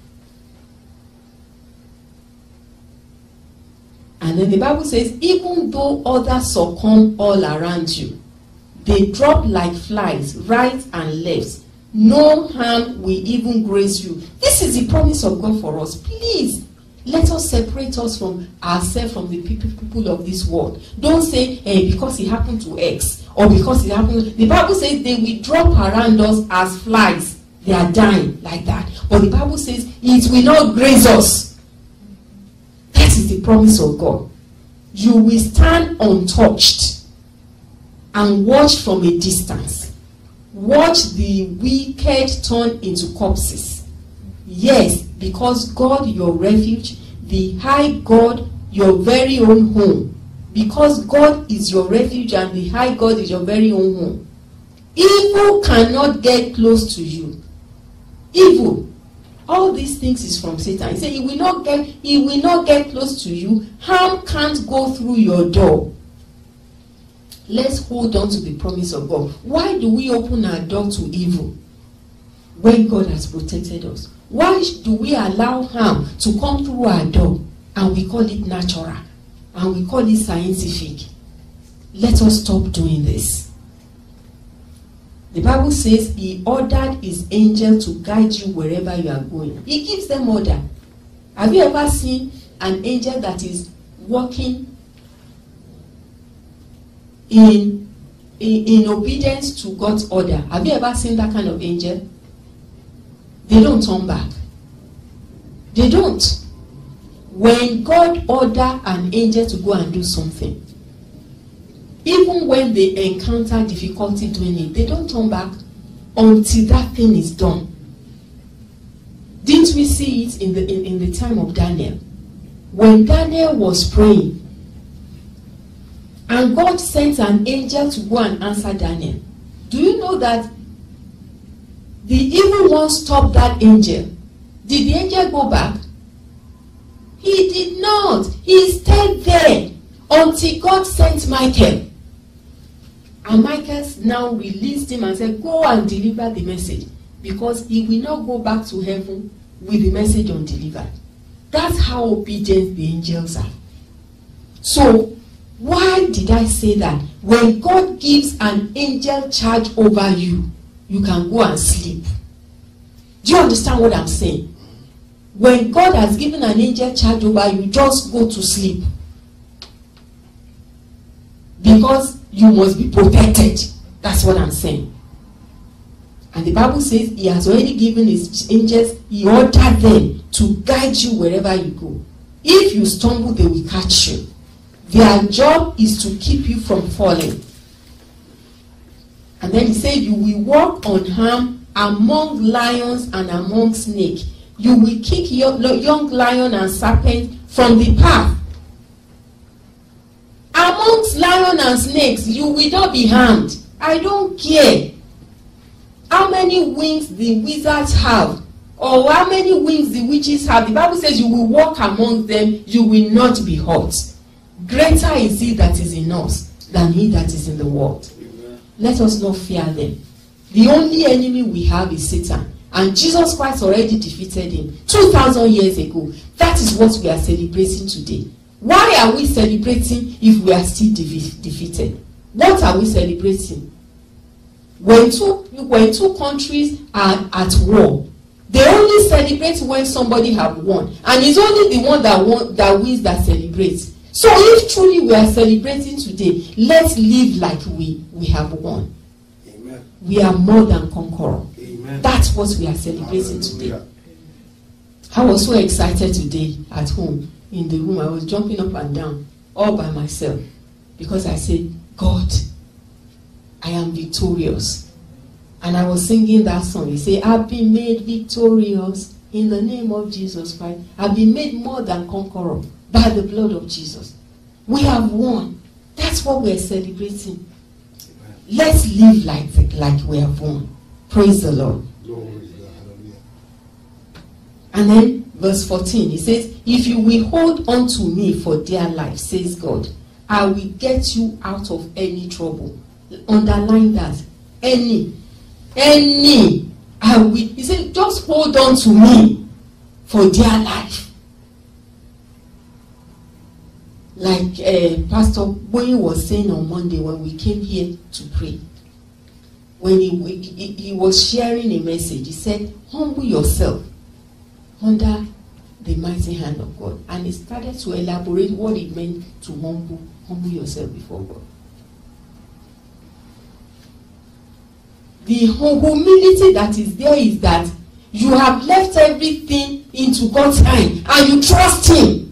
And then the Bible says, even though others succumb all around you, they drop like flies, right and left. No harm will even graze you. This is the promise of God for us. Please, let us separate us from ourselves, from the people, people of this world. Don't say, hey, because it happened to X, or because it happened. The Bible says they will drop around us as flies. They are dying like that. But the Bible says it will not graze us. That is the promise of God. You will stand untouched and watch from a distance. Watch the wicked turn into corpses. Yes, because God, your refuge, the high God, your very own home. Because God is your refuge and the high God is your very own home. Evil cannot get close to you. Evil. All these things is from Satan. He said he will not get, he will not get close to you. Harm can't go through your door. Let's hold on to the promise of God. Why do we open our door to evil when God has protected us? Why do we allow harm to come through our door and we call it natural and we call it scientific? Let us stop doing this. The Bible says he ordered his angel to guide you wherever you are going. He gives them order. Have you ever seen an angel that is walking in, in, in obedience to God's order? Have you ever seen that kind of angel? They don't turn back. They don't. When God orders an angel to go and do something, even when they encounter difficulty doing it, they don't turn back until that thing is done. Didn't we see it in the in, in the time of Daniel? When Daniel was praying, and God sent an angel to go and answer Daniel. Do you know that the evil one stopped that angel? Did the angel go back? He did not. He stayed there until God sent Michael. And Michael now released him and said, go and deliver the message. Because he will not go back to heaven with the message undelivered. That's how obedient the angels are. So, why did I say that? When God gives an angel charge over you, you can go and sleep. Do you understand what I'm saying? When God has given an angel charge over you, just go to sleep. Because you must be protected. That's what I'm saying. And the Bible says he has already given his angels, he ordered them to guide you wherever you go. If you stumble, they will catch you. Their job is to keep you from falling. And then he said, you will walk unharmed among lions and among snakes. You will kick your young lion and serpent from the path. Amongst lion and snakes, you will not be harmed. I don't care how many wings the wizards have, or how many wings the witches have. The Bible says you will walk among them, you will not be hurt. Greater is he that is in us than he that is in the world. Amen. Let us not fear them. The only enemy we have is Satan. And Jesus Christ already defeated him two thousand years ago. That is what we are celebrating today. Why are we celebrating if we are still de- defeated? What are we celebrating? When two, when two countries are at war, they only celebrate when somebody have won. And it's only the one that won, that wins that celebrates. So if truly we are celebrating today, let's live like we, we have won. Amen. We are more than conquerors. Amen. That's what we are celebrating Hallelujah. Today. I was so excited today at home, in the room. I was jumping up and down all by myself because I said, God, I am victorious. And I was singing that song. He said, I've been made victorious in the name of Jesus Christ. I've been made more than conqueror by the blood of Jesus. We have won. That's what we're celebrating. Amen. Let's live like, like we have won. Praise the Lord. Glory. And then verse fourteen, he says, if you will hold on to me for dear life, says God, I will get you out of any trouble. Underline that. Any. Any. I will. He said, just hold on to me for dear life. Like uh, Pastor Boyi was saying on Monday when we came here to pray. When he, he, he was sharing a message, he said, humble yourself under the mighty hand of God. And he started to elaborate what it meant to humble, humble yourself before God. The humility that is there is that you have left everything into God's hand and you trust him.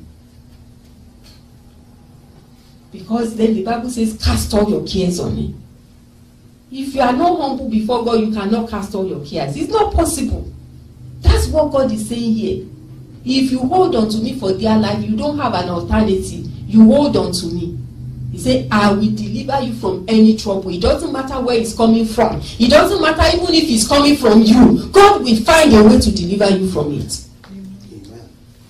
Because then the Bible says, cast all your cares on him. If you are not humble before God, you cannot cast all your cares. It's not possible. That's what God is saying here. If you hold on to me for dear life, you don't have an alternative. You hold on to me. He said, I will deliver you from any trouble. It doesn't matter where it's coming from. It doesn't matter even if it's coming from you. God will find a way to deliver you from it. Amen.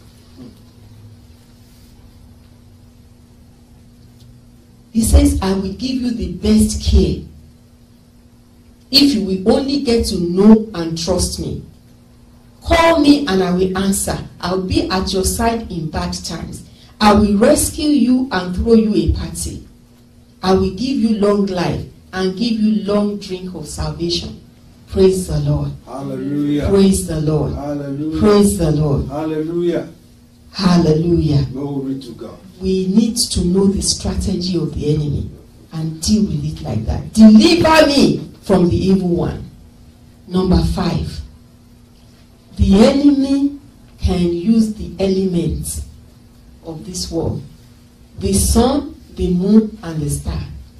He says, I will give you the best care if you will only get to know and trust me. Call me and I will answer. I'll be at your side in bad times. I will rescue you and throw you a party. I will give you long life and give you long drink of salvation. Praise the Lord. Hallelujah. Praise the Lord. Hallelujah. Praise the Lord. Hallelujah. Hallelujah. Glory to God. We need to know the strategy of the enemy and deal with it like that. Deliver me from the evil one. Number five. The enemy can use the elements of this world. The sun, the moon, and the star.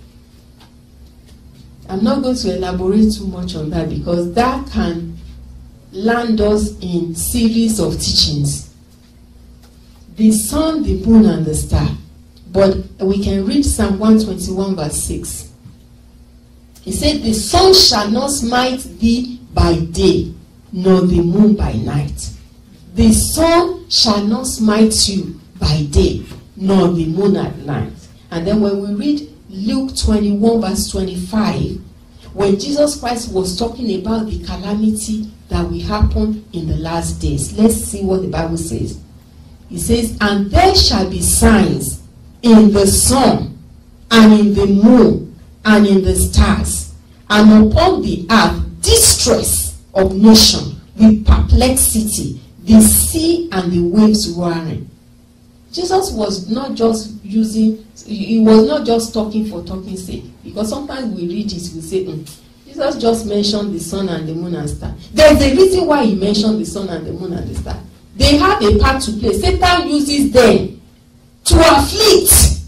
I'm not going to elaborate too much on that because that can land us in series of teachings. The sun, the moon, and the star. But we can read Psalm one twenty-one verse six. He said, the sun shall not smite thee by day, nor the moon by night. The sun shall not smite you by day, nor the moon at night. And then when we read Luke twenty-one verse twenty-five, when Jesus Christ was talking about the calamity that will happen in the last days, let's see what the Bible says. It says, and there shall be signs in the sun, and in the moon, and in the stars, and upon the earth distress of nation, with perplexity, the sea and the waves roaring. Jesus was not just using, he was not just talking for talking's sake. Because sometimes we read it, we say, mm, Jesus just mentioned the sun and the moon and star. There's a reason why he mentioned the sun and the moon and the star. They have a part to play. Satan uses them to afflict.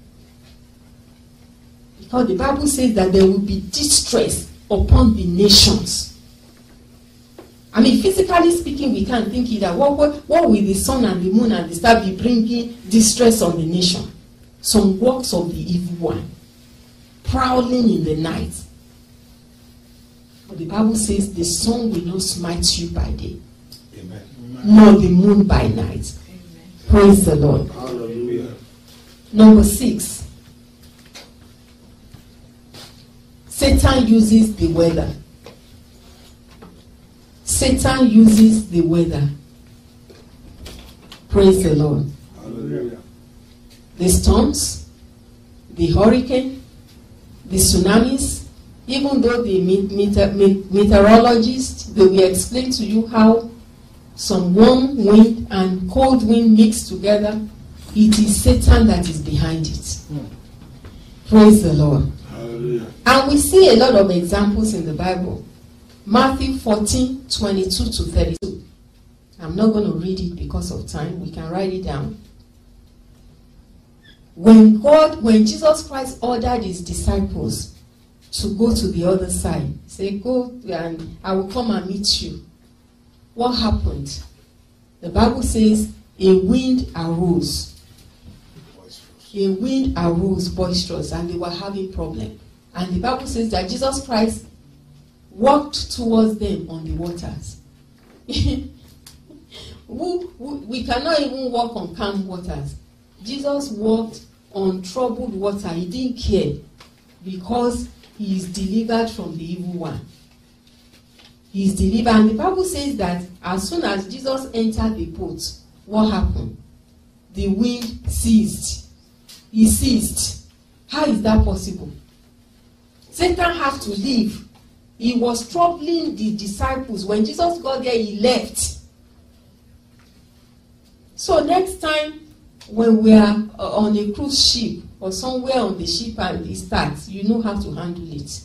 Because the Bible says that there will be distress upon the nations. I mean, physically speaking, we can't think either. What, what, what will the sun and the moon and the star be bringing distress on the nation? Some works of the evil one, prowling in the night. But the Bible says the sun will not smite you by day, Amen. Nor the moon by night. Amen. Praise the Lord. Hallelujah. Number six, Satan uses the weather. Satan uses the weather. Praise the Lord. Hallelujah. The storms, the hurricane, the tsunamis, even though the meteor, meteorologists, they will explain to you how some warm wind and cold wind mix together, it is Satan that is behind it. Mm. Praise the Lord. Hallelujah. And we see a lot of examples in the Bible. Matthew fourteen, twenty-two to thirty-two. I'm not going to read it because of time. We can write it down. When God, when Jesus Christ ordered his disciples to go to the other side, say, go and I will come and meet you. What happened? The Bible says a wind arose. A wind arose boisterous, and they were having problem. And the Bible says that Jesus Christ walked towards them on the waters. we, we, we cannot even walk on calm waters. Jesus walked on troubled water. He didn't care because he is delivered from the evil one. He is delivered. And the Bible says that as soon as Jesus entered the boat, what happened? The wind ceased. He ceased. How is that possible? Satan had to leave. He was troubling the disciples. When Jesus got there, he left. So next time, when we are uh, on a cruise ship or somewhere on the ship and it starts, you know how to handle it.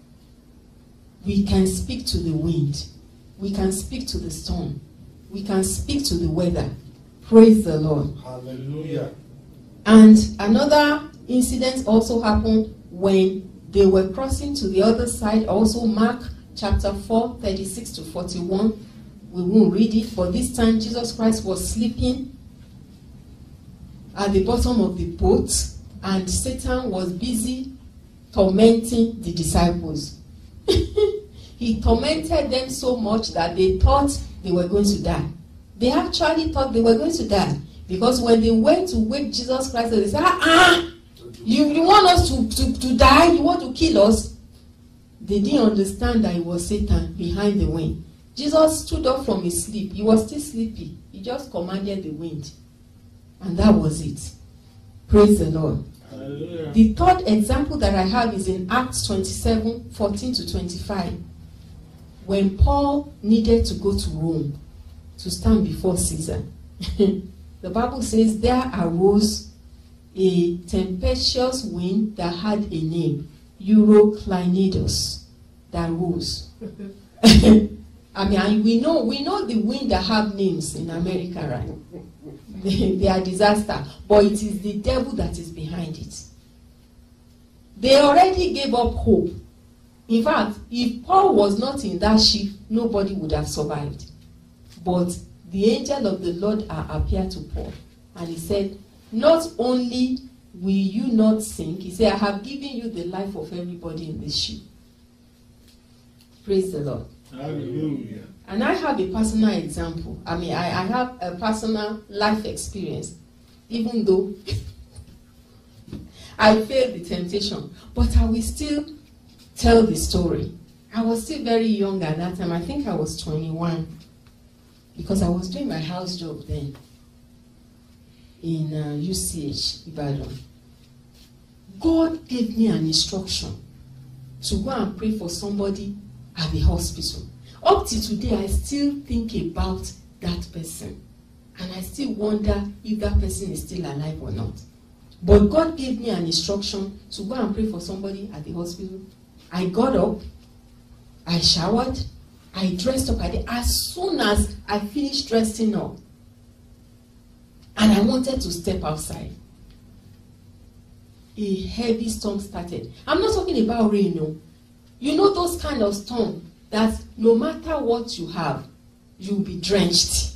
We can speak to the wind. We can speak to the storm. We can speak to the weather. Praise the Lord. Hallelujah. And another incident also happened when they were crossing to the other side. Also Mark chapter four, thirty-six to forty-one. We won't read it, but this time Jesus Christ was sleeping at the bottom of the boat, and Satan was busy tormenting the disciples. He tormented them so much that they thought they were going to die. They actually thought they were going to die, because when they went to wake Jesus Christ, they said, ah, ah you, you want us to, to, to die? You want to kill us? They didn't understand that it was Satan behind the wind. Jesus stood up from his sleep. He was still sleepy. He just commanded the wind. And that was it. Praise the Lord. Hallelujah. The third example that I have is in Acts twenty-seven, fourteen to twenty-five. When Paul needed to go to Rome to stand before Caesar, the Bible says there arose a tempestuous wind that had a name, Euroclinidos, that rose. I mean, we know we know the wind that have names in America, right? They, they are disaster, but it is the devil that is behind it. They already gave up hope. In fact, if Paul was not in that ship, nobody would have survived. But the angel of the Lord appeared to Paul, and he said, not only will you not sink, he said, I have given you the life of everybody in this ship. Praise the Lord. Hallelujah. And I have a personal example. I mean, I, I have a personal life experience, even though I failed the temptation, but I will still tell the story. I was still very young at that time. I think I was twenty-one, because I was doing my house job then in uh, U C H, Ibadan. God gave me an instruction to go and pray for somebody at the hospital. Up to today, I still think about that person. And I still wonder if that person is still alive or not. But God gave me an instruction to go and pray for somebody at the hospital. I got up, I showered, I dressed up. I did. As soon as I finished dressing up, and I wanted to step outside, a heavy storm started. I'm not talking about rain, no. You know those kind of storm that no matter what you have, you'll be drenched.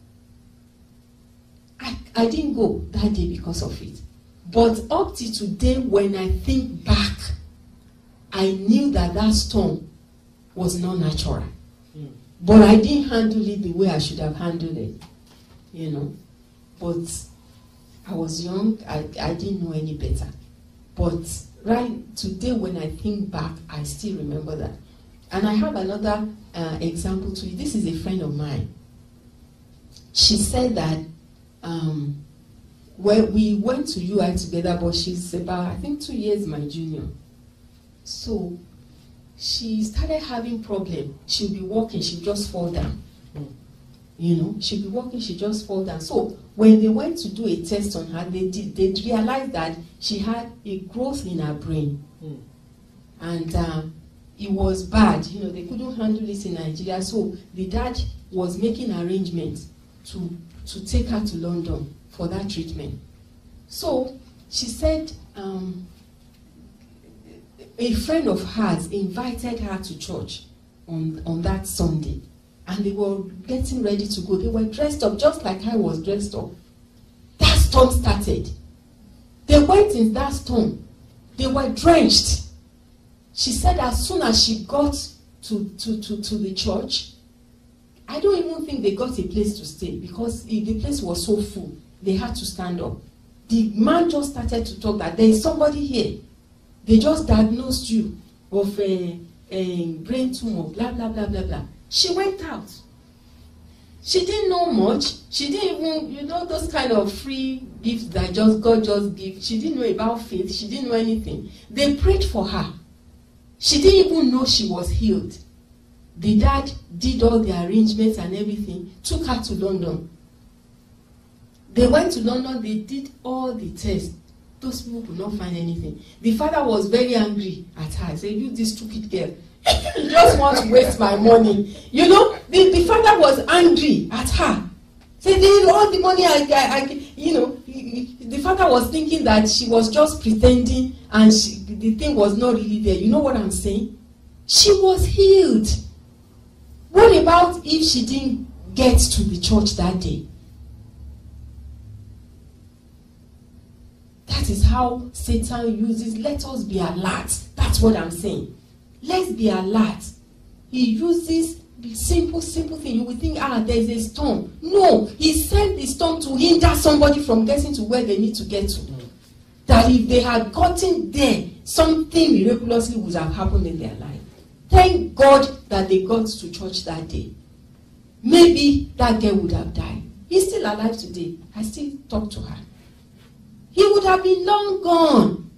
I, I didn't go that day because of it. But up to today, when I think back, I knew that that storm was not natural. Mm. But I didn't handle it the way I should have handled it. You know. But I was young, I, I didn't know any better. But right today, when I think back, I still remember that. And I have another uh, example to you. This is a friend of mine. She said that um, well, we went to U I together, but she's about, I think, two years my junior. So she started having problem. She'll be walking, she'll just fall down. Mm. You know, she'll be walking, she'll just fall down. So when they went to do a test on her, they did, they realized that she had a growth in her brain. Mm. And um, it was bad. You know, they couldn't handle it in Nigeria. So the dad was making arrangements to, to take her to London for that treatment. So she said um, a friend of hers invited her to church on, on that Sunday. And they were getting ready to go. They were dressed up just like I was dressed up. That storm started. They went in that storm. They were drenched. She said as soon as she got to, to, to, to the church, I don't even think they got a place to stay because the place was so full. They had to stand up. The man just started to talk that there is somebody here. They just diagnosed you of a, a brain tumor, blah, blah, blah, blah, blah. She went out. She didn't know much. She didn't even, you know, those kind of free gifts that just God just gives. She didn't know about faith. She didn't know anything. They prayed for her. She didn't even know she was healed. The dad did all the arrangements and everything, took her to London. They went to London, they did all the tests. Those people could not find anything. The father was very angry at her. He said, you this stupid girl. You just want to waste my money. You know, the, the father was angry at her. Said, all the money I, I, I you know, the father was thinking that she was just pretending and she, the thing was not really there. You know what I'm saying? She was healed. What about if she didn't get to the church that day? That is how Satan uses. Let us be alert. That's what I'm saying. Let's be alert. He uses the simple, simple thing. You would think, ah, there's a storm. No, he sent the storm to hinder somebody from getting to where they need to get to. Mm. That if they had gotten there, something miraculously would have happened in their life. Thank God that they got to church that day. Maybe that girl would have died. He's still alive today. I still talk to her. He would have been long gone.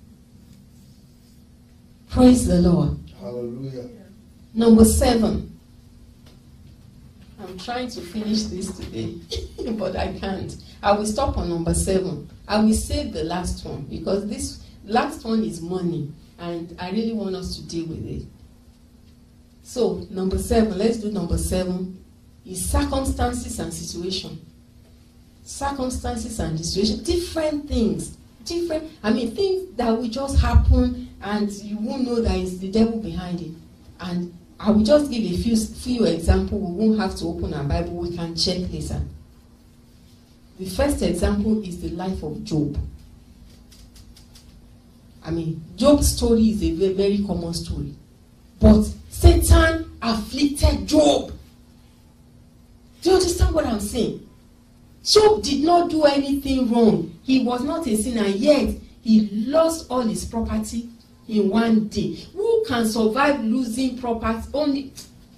Praise the Lord. Hallelujah. Number seven. I'm trying to finish this today, but I can't. I will stop on number seven. I will save the last one because this last one is money, and I really want us to deal with it. So, number seven, let's do number seven, is circumstances and situation. Circumstances and situation, different things. Different, I mean, things that will just happen and you won't know that it's the devil behind it. And I will just give a few, few examples. We won't have to open our Bible. We can check later. The first example is the life of Job. I mean, Job's story is a very, very common story. But Satan afflicted Job. Do you understand what I'm saying? Job did not do anything wrong. He was not a sinner, yet he lost all his property in one day. Who can survive losing property? Only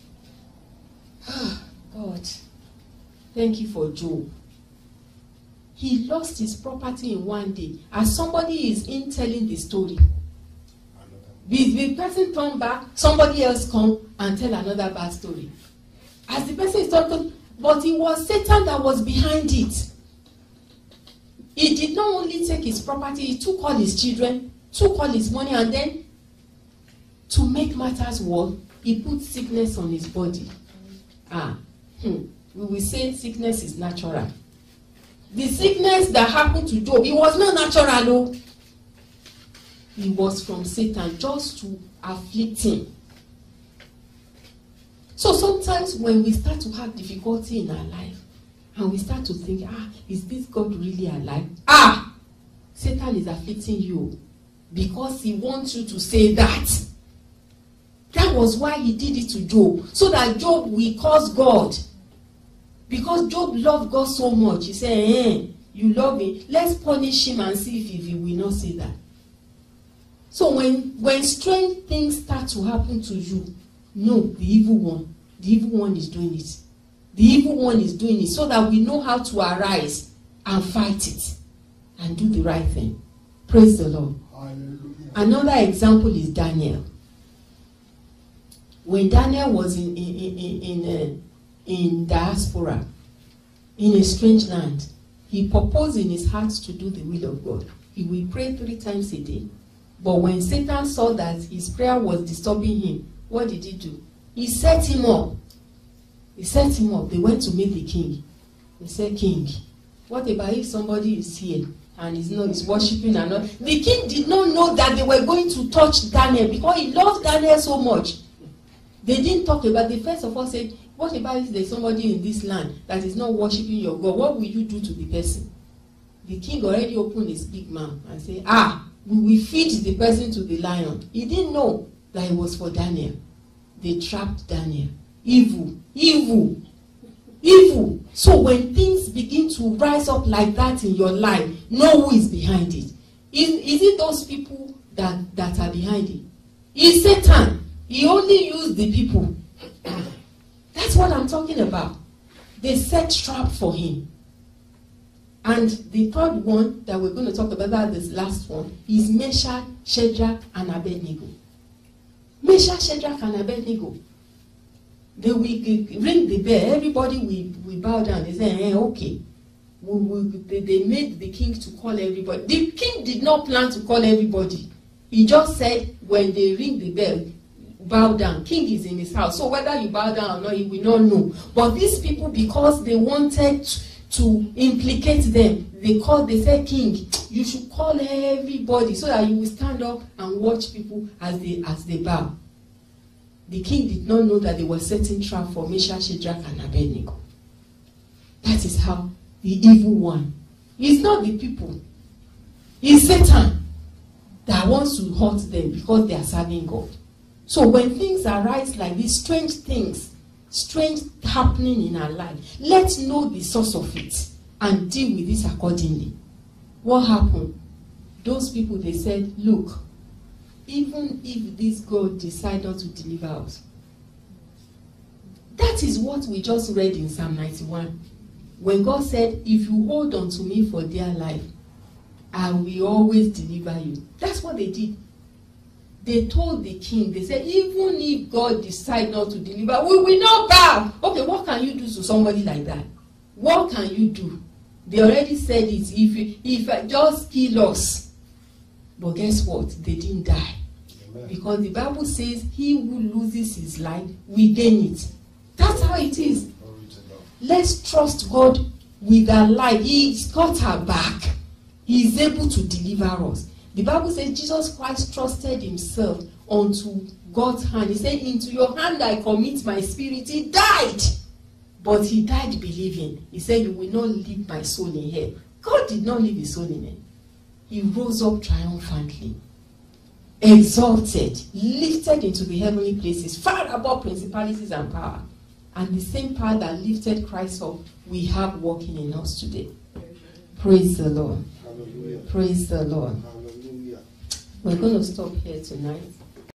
ah, God. Thank you for Job. He lost his property in one day. As somebody is in telling the story, the, the person turn back, somebody else come and tell another bad story. As the person is talking, but it was Satan that was behind it. He did not only take his property, he took all his children, took all his money, and then to make matters worse, he put sickness on his body. Ah, hmm. We will say sickness is natural. The sickness that happened to Job, it was not natural, no. It was from Satan just to afflict him. So sometimes when we start to have difficulty in our life, and we start to think, ah, is this God really alive? Ah, Satan is afflicting you because he wants you to say that. That was why he did it to Job, so that Job will curse God. Because Job loved God so much, he said, eh, you love him, let's punish him and see if he will not say that. So when, when strange things start to happen to you, no, the evil one, the evil one is doing it. The evil one is doing it so that we know how to arise and fight it and do the right thing. Praise the Lord. Hallelujah. Another example is Daniel. When Daniel was in in in in, uh, in diaspora, in a strange land, he purposed in his heart to do the will of God. He will pray three times a day. But when Satan saw that his prayer was disturbing him, what did he do? He set him up. He set him up. They went to meet the king. They said, King, what about if somebody is here and is not is worshiping and not? The king did not know that they were going to touch Daniel because he loved Daniel so much. They didn't talk about it. First of all, said, what about if there's somebody in this land that is not worshiping your God? What will you do to the person? The king already opened his big mouth and said, ah, we will feed the person to the lion. He didn't know that it was for Daniel. They trapped Daniel. Evil, evil, evil. So when things begin to rise up like that in your life, know who is behind it. Is, is it those people that, that are behind it? It's Satan. He only used the people. That's what I'm talking about. They set trap for him. And the third one that we're going to talk about, that this last one, is Meshach, Shadrach, and Abednego. Meshach, Shadrach, and Abednego. They will ring the bell. Everybody will, will bow down. They say, hey, okay. We, we, they, they made the king to call everybody. The king did not plan to call everybody. He just said, when they ring the bell, bow down. King is in his house. So whether you bow down or not, he will not know. But these people, because they wanted to, to implicate them, they called, they said, King, you should call everybody so that you will stand up and watch people as they as they bow. The king did not know that they were setting trap for Meshach, Shadrach, and Abednego. That is how the evil one. It's not the people. It's Satan that wants to hurt them because they are serving God. So when things arise like these, strange things, strange happening in our life, let's know the source of it and deal with it accordingly. What happened? Those people, they said, look, even if this God decides not to deliver us. That is what we just read in Psalm ninety-one. When God said, if you hold on to me for dear life, I will always deliver you. That's what they did. They told the king, they said, even if God decides not to deliver, we will not bow. Okay, what can you do to somebody like that? What can you do? They already said it, if, if just kill us. But guess what? They didn't die. Amen. Because the Bible says, he who loses his life will gain it. That's how it is. Let's trust God with our life. He's got our back. He is able to deliver us. The Bible says Jesus Christ trusted himself unto God's hand. He said, into your hand I commit my spirit. He died. But he died believing. He said, you will not leave my soul in hell. God did not leave his soul in hell. He rose up triumphantly, exalted, lifted into the heavenly places, far above principalities and power. And the same power that lifted Christ up, we have working in us today. Praise the Lord. Hallelujah. Praise the Lord. Hallelujah. We're going to stop here tonight.